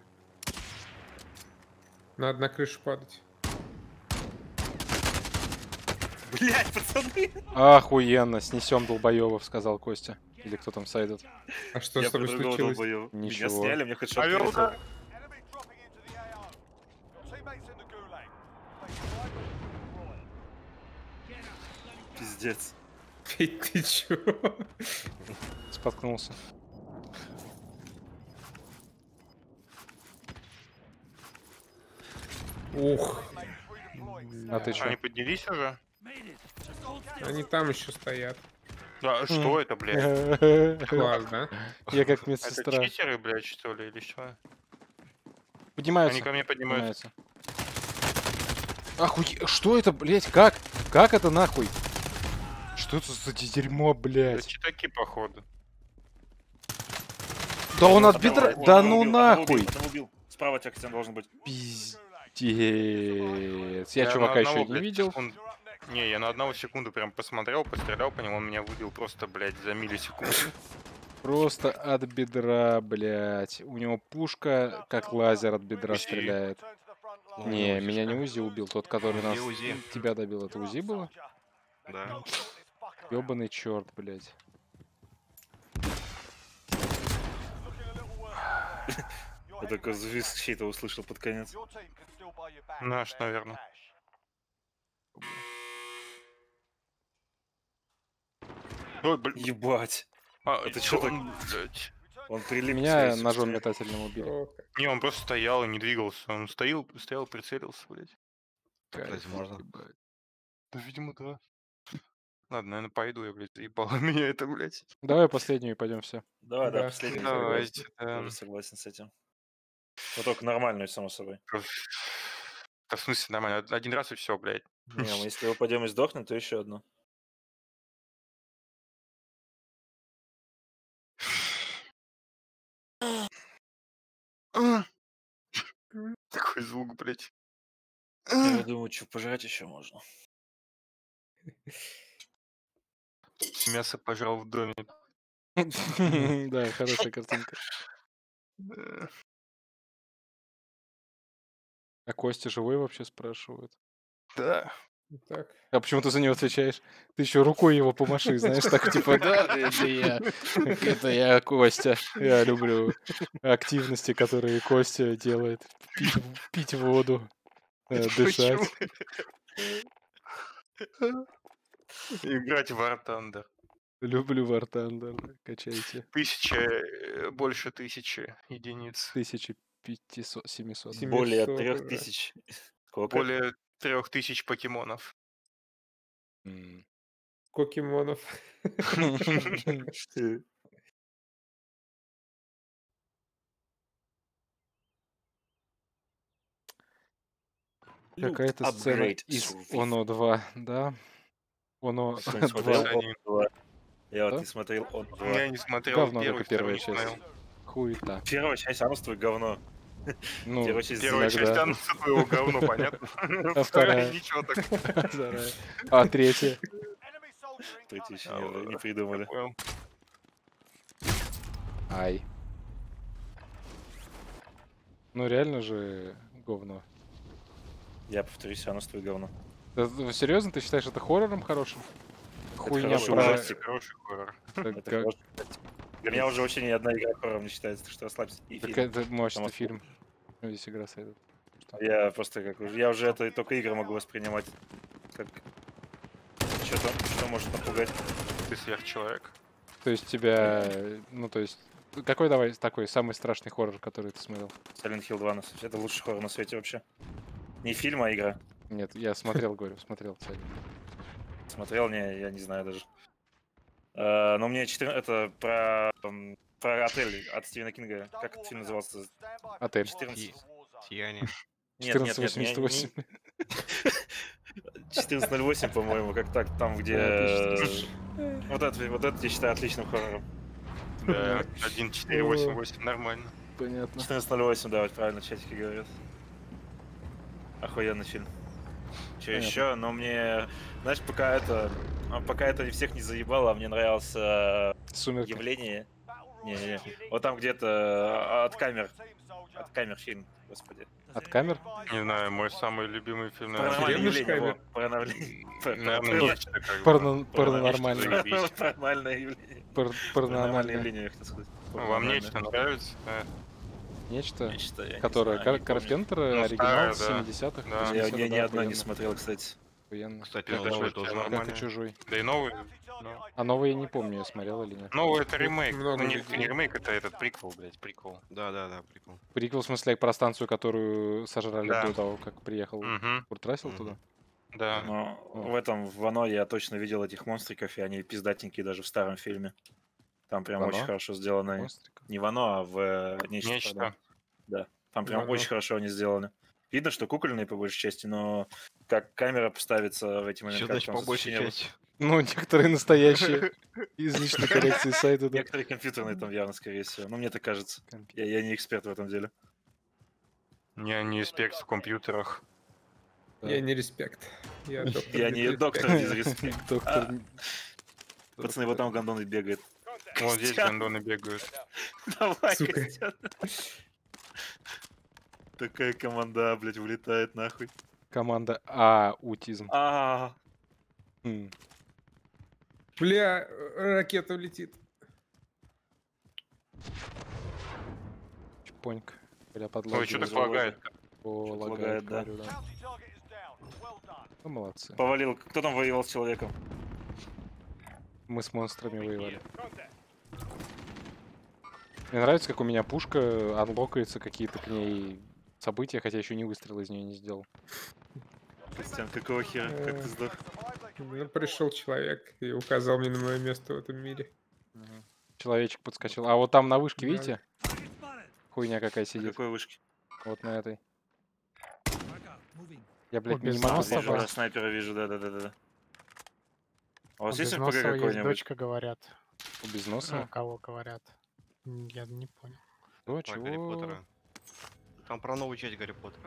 Надо на крышу падать. Блять, пацаны! Охуенно, снесем долбоебов, сказал Костя. Или кто там сайдет. А что Я с тобой про другого случилось? долбоёба. Меня Ничего. сняли, мне хоть что-то Алёка! прилетело. Пиздец. Ты чё? Споткнулся. Ух, А ты чё? Они поднялись уже? они там еще стоят. Да, что это, блядь? Класс, да? Я как Это медсестра. читеры, блядь, что ли, или что? Поднимаются. Они ко мне поднимаются. Охуе... Что это, блять? Как? Как это нахуй? Что это за дерьмо, Это блять? читаки, походу. Да он от Одного- бедра... одного Да убил, ну одного нахуй! убил, одного убил. Справа тебя, кстати, должен быть. Пиздец. Я на чувака одного, еще не блядь, видел. Не, я на одного секунду прям посмотрел, пострелял по нему, он меня выбил просто, блядь, за миллисекунду. Просто от бедра, блять. У него пушка, как лазер от бедра Узи. стреляет. Ну, Не, Узи, меня не да. Узи убил, тот, который Узи, нас... Узи. Тебя добил. Это Узи было? Да. Ёбаный черт, блять. Я только звук чей-то услышал под конец. Наш, наверное. Ой, блядь. Ебать. А, это чё чё так? он, блядь? Он прилип к Меня своей ножом сестре. метательным убили. О, как. Не, он просто стоял и не двигался. Он стоял, прицелился, блядь. Так разве можно? ебать. Да, видимо, да. Ладно, наверное, пойду я, блядь, заебало меня это, блядь. Давай последнюю пойдем все. Давай, да, Да, последний. Давайте, да. Тоже согласен с этим. Но только нормальную, само собой. Да, в смысле, нормально. Один раз и все, блядь. Не, мы если упадем и сдохнем, то еще одну. Такой звук, блядь. Я думаю, что пожрать еще можно. Мясо пожрал в доме. Да, хорошая картинка. А Костя живой вообще спрашивают? Да. Так. А почему ты за него отвечаешь? Ты еще рукой его помаши, знаешь, так типа, да, это я Костя. Я люблю активности, которые Костя делает. Пить воду, дышать. Играть в War Thunder. Люблю War Thunder. Качайте. Больше 1000 единиц. 1500, 700. Более 700, 3000. Сколько? Более 3000 покемонов. М. Покемонов. Какая-то сцена Upgrade из Survey. Ono 2, да? Ono Кто-нибудь смотрел 2. Они- Он 2? Я вот Да? не смотрел Он 2. Я не смотрел Говно, первый, только первая второй не часть. смотрел. Хуета. Первая часть Амстовый говно. Ну, Первая часть Первая часть иногда. там твоего говно, понятно. вторая? Вторая ничего так. Вторая. А третья? Третью еще А, не придумали. Понял. Ай. Ну реально же говно. Я повторюсь, Амстовый говно. Серьезно, ты считаешь это хоррором хорошим? Хуйня хороший про... ужастик. Хороший хоррор. Так, Это как- хороший. Для меня уже вообще ни одна игра хоррором не считается, так что расслабься. И так фильм. это, может, Само это фильм. Ну, здесь игра сайдет. Я просто как уже, я уже это только игры могу воспринимать как что может напугать. Ты сверхчеловек. То есть тебя... Ну, то есть... Какой давай такой самый страшный хоррор, который ты смотрел? Silent Hill 2 это лучший хоррор на свете вообще. Не фильм, а игра. Нет, я смотрел, говорю, смотрел. Кстати. Смотрел, не, я не знаю даже. Но мне это про отель от Стивена Кинга. Как этот фильм назывался? Отель. 14. Сияние. Нет, нет, нет, 1488. 1408, по-моему, как так, там, где... Отлично. Вот это я считаю отличным хоррором. Да, 1488, нормально. Понятно. 1408, да, вот правильно чатики говорят. Охуенный фильм. Че Понятно. еще? Но мне, знаешь, пока это всех не заебало, а мне нравилось Сумерки. явление. Не-не-не. Вот там где-то от камер фильм, господи. От камер? Не знаю, мой самый любимый фильм, наверное, Паранормальное Тюремный явление, камер. во. Паранормальное. наверное, нечто как бы. Паранормальное. Заебись. Паранормальное явление. Паранормальное Паранормальное. явление, я хотел сказать. Вам Паранормальное. нечто нравится? Нечто. Нечто, я не Которое знаю, не помню. Карпентер, Ну, оригинал старое, с да. 70-х. Да. Я 80-х, ни да, одной не охуенно, смотрел, кстати. охуенно. Кстати, Это новый же тоже тема. Как и нормально. чужой. Да и новый. Ну, А новый я не помню, я смотрел или нет. новый это ремейк. много Ну, не людей. ремейк, это этот приквел, блядь, приквел. Да, прикол. Приквел, в смысле, про станцию, которую сожрали Да. до того, как приехал Угу, Курт Рассел Мгм. туда. да. Но О. в этом, в Вано я точно видел этих монстриков, и они пиздатенькие даже в старом фильме. Там прям Вано? очень хорошо сделаны. Монстриков. Не Вано, а в нечто. Нечто. пардон. Да, там прям Вано. очень хорошо они сделаны. Видно, что кукольные по большей части, но как камера поставится в эти моменты, Что как значит там по большей освещение части? Ну, некоторые настоящие. Из личной коррекции сайта, да. Некоторые компьютерные там явно, скорее всего. Ну, мне так кажется. Компьютер. Я не эксперт в этом деле. Не респект в компьютерах. Да. Я не респект. Я доктор. Я не Дизреспект. доктор Дизреспект. Доктор. Пацаны, вот там гондоны бегает. Вот здесь Костян. гондоны бегают. Давай, Сука. Костян. Такая команда, блядь, улетает нахуй. Команда Аутизм. А, М. Бля, ракета улетит. Чпоньк. Бля, Ой, подлагивает. что так заводе. лагает? О, Что-то лагает, лагает, да. говорю, да. Ну, молодцы. повалил. Кто там воевал с человеком? Мы с монстрами воевали. Мне нравится, как у меня пушка анлокается, какие-то к ней события, хотя еще ни выстрела из нее не сделал. Костян, какого хера? Как ты сдох? Ну, пришел человек и указал мне на мое место в этом мире. Человечек подскочил. А вот там на вышке, Да. видите? Хуйня какая На сидит. какой вышке? Вот на этой. Я, блядь, без не могу нас Вижу, попасть. да, снайпера вижу, да. А у вас У есть МПГ Безносова есть какой-нибудь? дочка, говорят. У без Ну, носа? кого говорят? Я не понял. Что, Про Гарри чего? Поттера. Там про новую часть Гарри Поттера.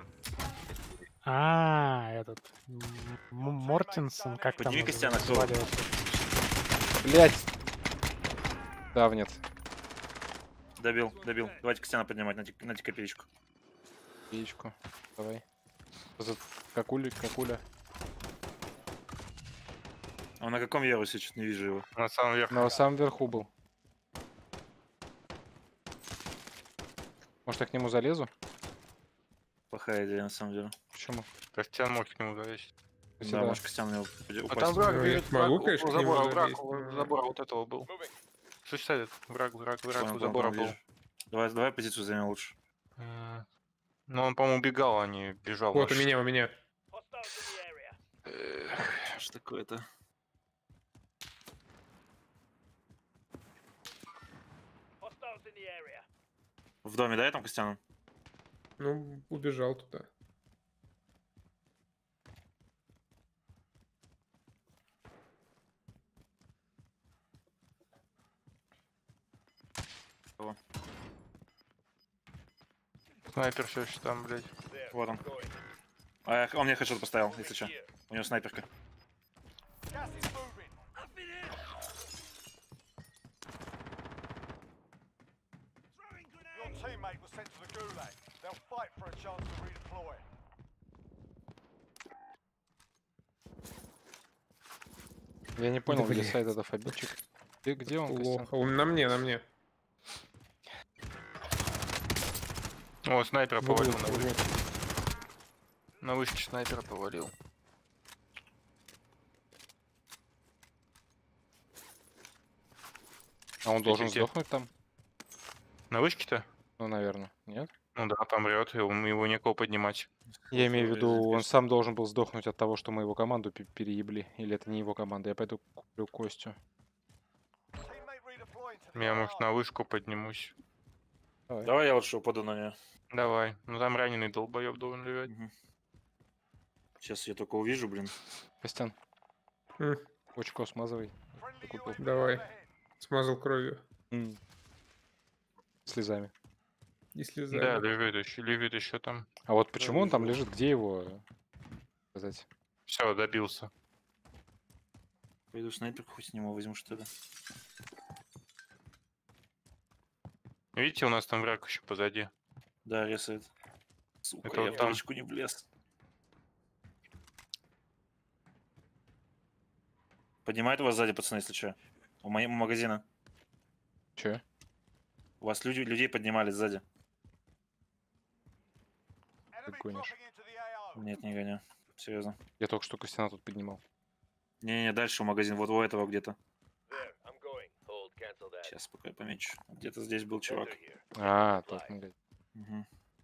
А, этот Мортенсон, как там Подними его Костяна, кто? звали? Блять! Давнет. Добил. Давайте Костяна поднимать на копеечку. Яичку. Давай. Какуля. А он на каком ярусе? Чуть не вижу его. На самом верху. На самом верху был. Может, я к нему залезу? Плохая идея, на самом деле. Почему? Костян может к нему залезть. Да, Сюда. может, Костян на него А упасть. там враг, Ну, говорит, я могу, враг конечно, у к нему забора, враг залезть, у но- забора вот этого был. Слышите, враг у Понял, забора понял, был. вижу. Давай позицию займем лучше. Ну, он, по-моему, убегал, а не бежал. Вот у ваш. меня. Что такое-то? В доме, да, я там Костян? Ну, убежал туда. Снайпер все еще там, блядь. Вот он. Он мне хедшот поставил, если что. У него снайперка. Я не понял, где блядь. сайт этот обидчик. Где он, Костян? Плохо. На мне. О, снайпера В углу, повалил в на углу. вышке. На вышке снайпера повалил. А он должен Где? сдохнуть там? На вышке-то? Ну, наверное. Нет? Ну да, помрет, его некого поднимать. Я имею в виду, он Известно. сам должен был сдохнуть от того, что мы его команду переебли. Или это не его команда? Я пойду куплю Костю. Я, может, на вышку поднимусь. Давай я лучше упаду на нее. Давай. Ну там раненый долбоеб должен лежать. Сейчас я только увижу, блин. Костян, М, очко смазывай. Ты купил. Давай. Смазал кровью Слезами. и слезами. Да, лежит еще там. А вот почему он там вижу. лежит? Где его сказать? Все, добился. Пойду снайперку хоть сниму, возьму что ли. Видите, у нас там враг еще позади. Да, ресает. Сука, Это я вот в там. точку не влез. Поднимает у вас сзади, пацаны, если что. У моего магазина. Че? У вас людей поднимали сзади. Ты гонишь. Нет, не гоню. Серьезно. Я только что Костяна тут поднимал. Не-не, дальше у магазина. Вот у этого где-то. Сейчас пока я помечу. Где-то здесь был чувак. А, тот магазин. Угу.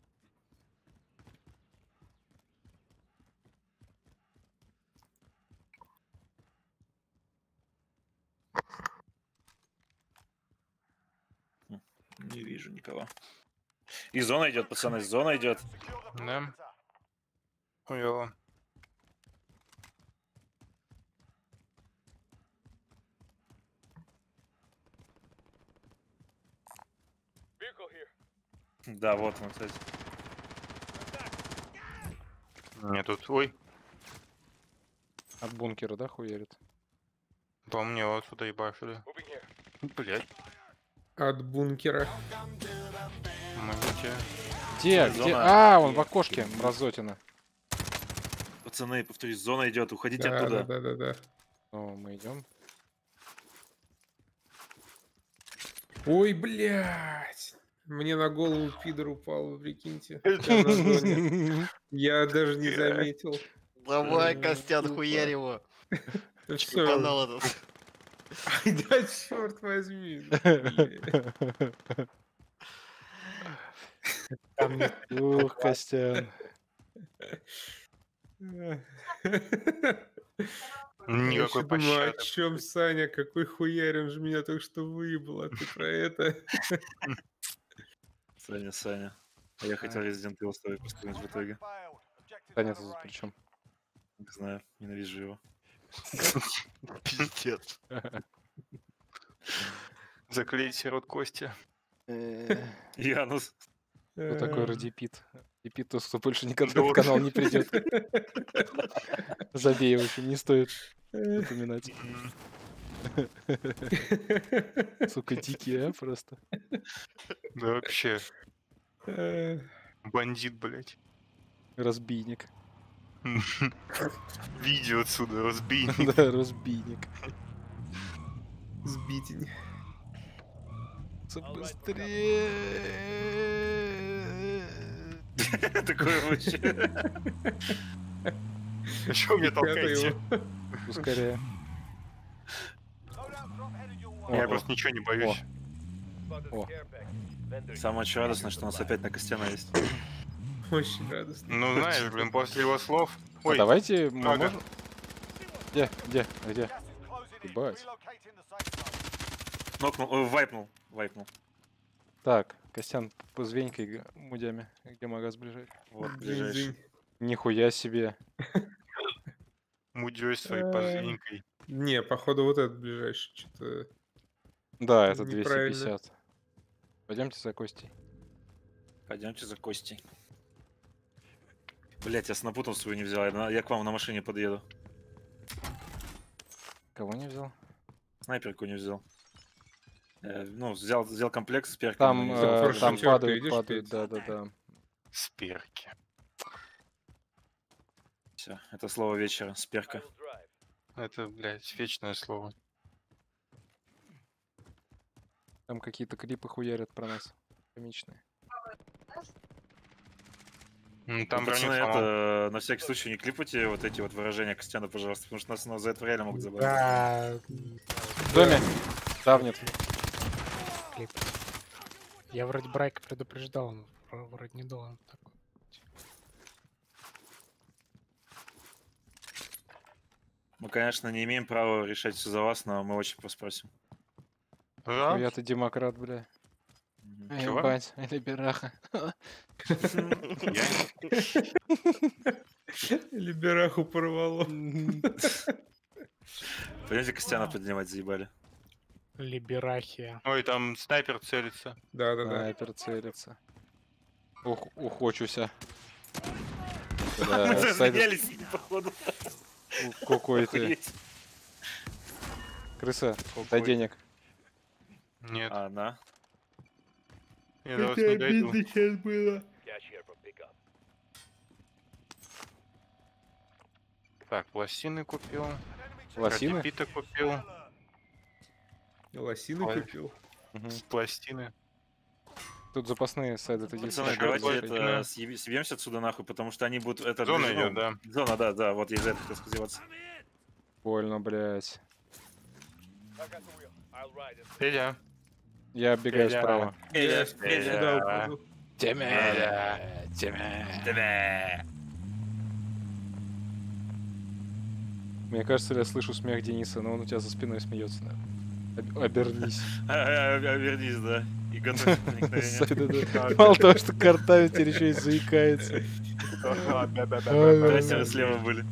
Не вижу никого. И зона идет, пацаны, зона идет. Да. Хуёво. Да, вот он, кстати. Мне тут... Ой, От бункера, да, хуярит? по мне вот сюда ебашили. Блять, От бункера. помогите. Где? Зона. Где? А, он в окошке, мразотина. Пацаны, повторюсь, зона идет, уходите Да, оттуда. да, да, да, да. О, мы идем. Ой, блядь. Мне на голову пидор упал, прикиньте. Я на зоне. Я даже не заметил. Давай, Э, Костян, тупо. хуярь его. Всё. Канал этот. Ай, да черт возьми. Там не Ух, Костян. Я Никакой ещё думаю, о пощады. чем Саня, какой хуярь, он же меня только что выебал, а ты про это. Саня. А я хотел Resident Evil 2 построить в итоге. Таня тут причем. Не знаю, ненавижу его. Пиздец. Заклейте рот Кости. Янус. Кто такой Радипит? Радипит, тот, кто больше никогда Да. в канал не придет. Забей его, не стоит упоминать. Сука, дикий, а, просто. Да вообще, бандит, блять. Разбийник. Видео отсюда, разбийник. Да, разбийник. Сбитень. Быстрее! Такое вообще. А чё мне Пятый толкаете? его. Ускоряю. Я О, просто ничего не боюсь. Самое что радостное, что у нас опять на Костяна есть. Очень радостно. Ну, знаешь, блин, после его слов... А Ой, давайте мы Ага. можем... Где? Ебать. Нокнул, вайпнул. Так, Костян, позвень-ка мудями, где магаз ближайший. Вот, ближайший. Дзынь-дзынь. Нихуя себе. мудёсь своей Э. позвенькой. Не, походу вот этот ближайший. Что-то... Да, это Неправильно. 250. Пойдемте за Костей. Пойдемте за Костей. Блять, я снапутал свою не взял. Я к вам на машине подъеду. Кого не взял? Снайперку не взял. Ну, взял комплект с перками. Там, но не взял Хорошо, там чё, ты падают, идёшь падают, петь? да. Сперки. Всё, это слово вечера. Сперка. Это, блядь, вечное слово. Там какие-то клипы хуярят про нас. Комичные. Там Ну, пацаны, броню сломал. это на всякий случай не клипайте вот эти вот выражения Костяна, пожалуйста, потому что нас за это реально могут забрать. Да, В доме. Давнет. клип. Я вроде Брайка предупреждал, он вроде не должен так. Мы, конечно, не имеем права решать все за вас, но мы очень вас просим. Да? Я-то демократ, бля. Мгм. Чего? Ебать, либераха. Либераху порвало. Пойдемте Костяна поднимать, заебали. Либерахия. Ой, там снайпер целится. Да-да-да. Снайпер целится. Ухочуся. Да, сайдер- Разменялись, походу. Какой ты. Охуеть. Крыса, дай Какой? денег. Нет, А, на. я до вас не дойду. сейчас было. Так, пластины купил. Лосины? Пита купил. Лосины Ой. купил. Мгм. Пластины. Тут запасные сайды Пацаны, Ещё давайте пластина. это съебемся отсюда нахуй, потому что они будут... Это, Зона ну, идет, да. Зона, да, вот я из-за этого хотел сказать. Больно, блядь. Федя. Я оббегаю Федя. справа. Я сюда упаду. Мне кажется, я слышу смех Дениса, но он у тебя за спиной смеется, наверное. Обернись. Вернись, да. И готовься к проникновению. Да-да-да. Мало того, что картавит, теперь еще и заикается. Трастеры слева были.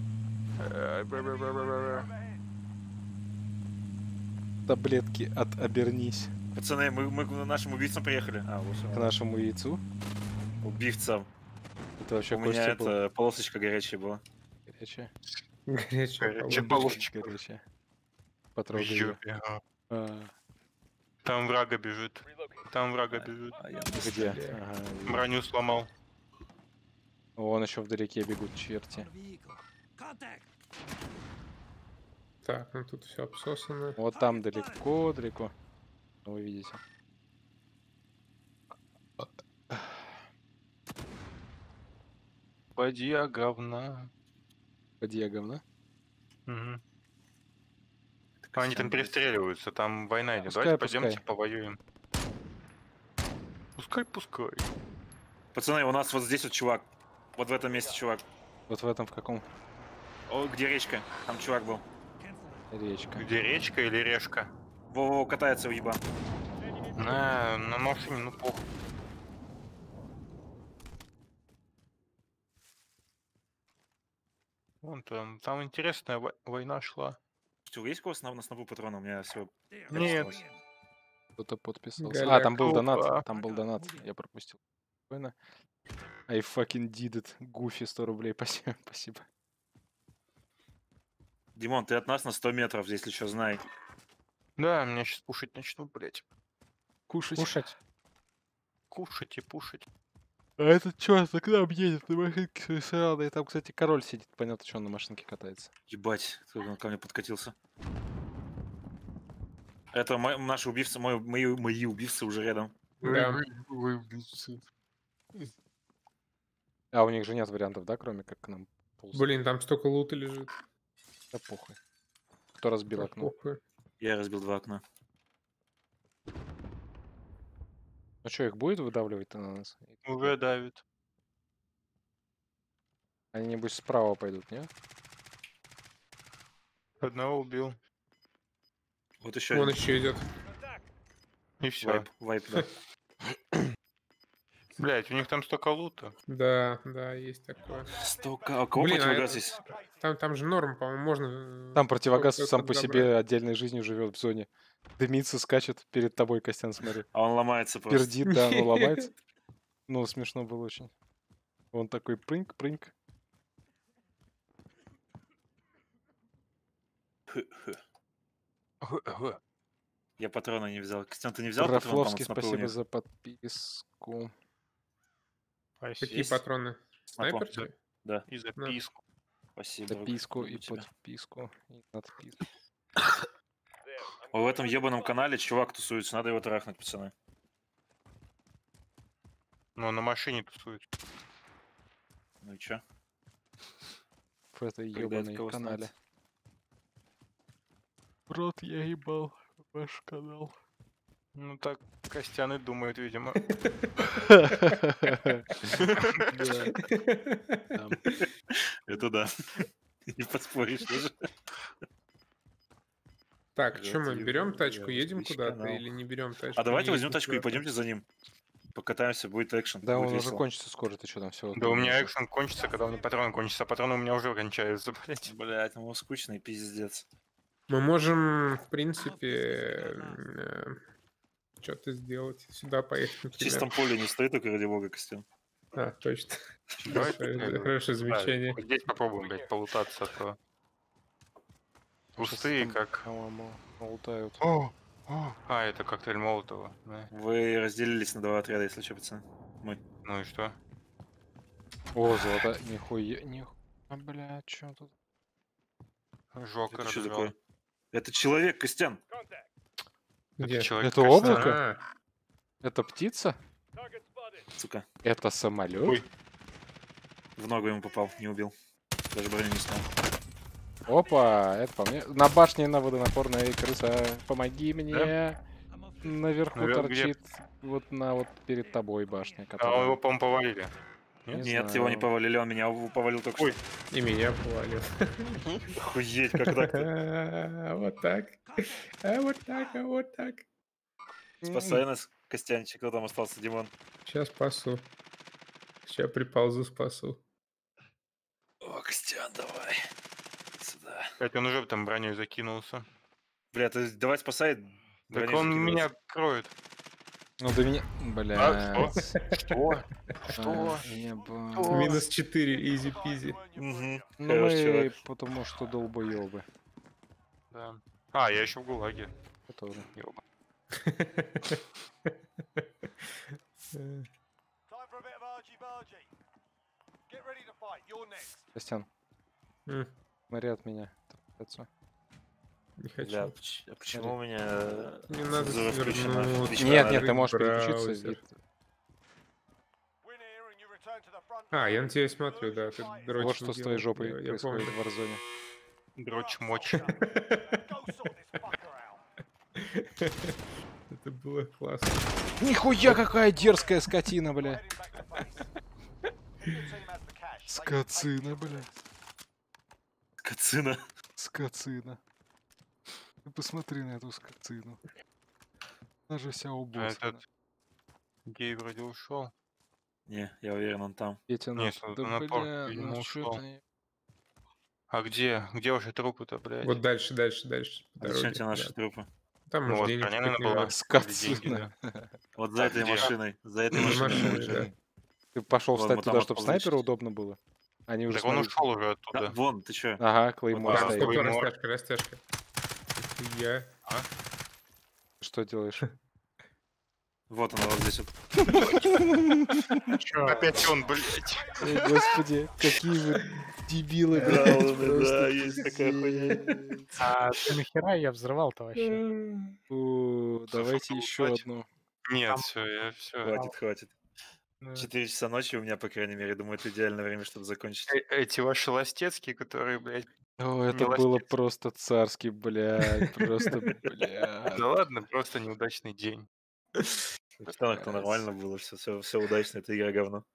Таблетки от обернись. Пацаны, мы к нашим убийцам приехали. А, вот К всё. нашему яйцу. Убивцам. Это вообще У меня Костя был. это полосочка горячая была. Горячая. Горячая Горячая полосочка. полосочка. Горячая. В Потрогай её. жопе. А, Там врага бежит. Там врага бежит. А я где? Ага, вижу. Броню сломал. Вон еще вдалеке бегут черти. Так, ну тут все обсосано. Вот там далеко, далеко. Вы видите. Бадья говна. Подья говна. Мгм. Они там перестреливаются, там война идет. Пускай, Давайте пойдемте пускай. повоюем. Пускай. Пацаны, у нас вот здесь вот чувак. Вот в этом месте чувак. Вот в этом в каком? О, где речка? Там чувак был. Речка. Где речка или решка? Во-во, катается уеба. На машине, ну похуй. Вон там интересная война шла. Что, есть у вас на снопу патрона? У меня все. Нет. Кто-то подписался. Голяк. А, там был донат. Опа. Там был донат. Я пропустил. Спокойно. I fucking did it. Гуфи 100 рублей. Спасибо. Спасибо. Димон, ты от нас на 100 метров, если что, знай. Да, меня сейчас пушить начнут, блять. Кушать. Кушать. Кушать и пушить. А этот чё за к нам едет на машинке с И там, кстати, король сидит. Понятно, что он на машинке катается. Ебать, кто он ко мне подкатился. Это наши убивцы, мои убивцы уже рядом. Да. А у них же нет вариантов, да, кроме как к нам ползать? Блин, там столько лута лежит. Да похуй. Кто разбил Да окно? похуй. Я разбил 2 окна. Ну что, их будет выдавливать-то на нас? Уже давит. Они, небось, справа пойдут, не? Одного убил. Вот еще Вон один. еще идет. И все. Вайп, да. Блять, у них там столько лута. Да, есть такое. Столько. А кого Блин, а противогаз это- есть? Там же норм, по-моему, можно. Там противогаз сколько сам по забрать. себе отдельной жизнью живет в зоне. Дымится, скачет перед тобой, Костян, смотри. А он ломается просто. Пердит, да, оно ломается. Ну, смешно было очень. Он такой прынк-прынк. Я патроны не взял. Костян, ты не взял патрон, Рафловский, по-моему, снопы у спасибо них? за подписку. Какие Есть? патроны? Снапа? Снайперские? Да, И записку. спасибо. друг. Подписку и Люблю тебя. подписку. И надписку. Ой, в этом ебаном канале чувак тусуется, надо его трахнуть, пацаны. Ну, на машине тусует. Ну и чё? В этой Когда ебаной такого канале. станет? Рот я ебал ваш канал. Ну так Костян и думает, видимо. Да. Это да. Не поспоришь даже. Так, что мы Рот берем ебал, тачку, я едем Twitch куда-то канал. или не берем тачку? А давайте не возьмем едем тачку и куда-то? пойдемте за ним. Покатаемся, будет экшен. Да, будет он уже весело. кончится скоро, ты что там все? Да у меня экшен кончится, когда у меня патроны кончатся, а патроны у меня уже кончаются, блять. Блять, ну скучный пиздец. Мы можем, в принципе, что-то сделать. Сюда поехать, В например. чистом поле не стоит только ради бога, Костян. А, точно. Давайте, Хорошее замечание. Здесь попробуем, блять, полутаться, а то Пустые, там, как... по-моему, лутают. А, это коктейль Молотова. Да. Вы разделились на 2 отряда, если что, пацаны. Мы. Ну и что? О, золото. Нихуя. Бля, чё тут? Жокер Это что лежал. такое? Это человек, Костян. Где? Это человек. Это кажется. облако? А, Это птица? Сука. Это самолет? Ой. В ногу ему попал, не убил. Даже броню не снял. Опа, это по мне. На башне на водонапорная крыса. Помоги мне. Наверху Наверх где? торчит. Вот перед тобой башня, А которая... его, по-моему, повалили. Нет, его не повалили, он меня повалил только Ой. что. и меня повалил. Охуеть, как так-то? Вот так. Вот так, вот так. Спасай нас, Костянчик. Кто там остался, Димон? Сейчас спасу. Сейчас приползу, спасу. О, Костян, давай. Сюда. Кстати, он уже там броней закинулся. Бля, ты давай спасай. Так броней он меня закидываться. кроет. Ну до меня... А, Блядь. Что? Что? Ебать. Минус 4, изи-пизи. Мгм. Ну Хорош, мы чувак. потому что долбоёбы. Да. А, я еще в ГУЛАГе. Которые. Ёба. Костян, М, смотри от меня. Отцу. Не Бля, хочу. а почему у меня Не надо цензура включена? свернуть. Лично Нет, на- нет, ты можешь браузер. переключиться. А, я на тебя смотрю, да. Ты дрочь Вот что с твоей жопой Я происходит помню. в Warzone. Дрочь-мочь. Это было классно. Нихуя какая дерзкая скотина, бля. Скотина, бля. Кацина. Скотина. Ты посмотри на эту скотину. Она же вся А убосана. этот гей вроде ушел. Не, я уверен, он там. Петя, ну, Нет, да напор, бля, видимо, ну чё ушел. ты... А где? Где ваши трупы-то, блядь? Вот дальше. По А зачем дороге, тебе наши да. трупы? Там, Ну может, вот, денежки броня, наверное, подняла. была. Скотина. Вот за А этой где? машиной. За этой За машиной. машиной, короче. да. Ты пошел Вон, встать мы там туда, от чтобы пола снайперу защитили. удобно было? Они уже Так он смотри. ушел уже Да, оттуда. вон, ты чё? Ага, Клеймор Да, стоит. Стоп, Клеймор. растяжка. Я. Что делаешь? Вот она вот здесь вот. Чё? Опять он, блядь. Ой, господи, какие вы дебилы, Да, блядь, ладно, просто да, есть такая хуйня. пиздец. А ты нахера я взрывал-то вообще? О, давайте чтобы еще узнать. одну. Нет, Там- все, я все. Хватит, хватит. Ну, 4 часа ночи у меня, по крайней мере, думаю, это идеальное время, чтобы закончить. Эти ваши ластецкие, которые, блядь. О, это Не было ластится. просто царский, блядь, просто, блядь. Да ладно, просто неудачный день. В штанах-то нормально было, все удачно, это игра говно.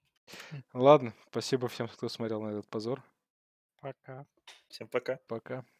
Ладно, спасибо всем, кто смотрел на этот позор. пока. Всем пока. Пока.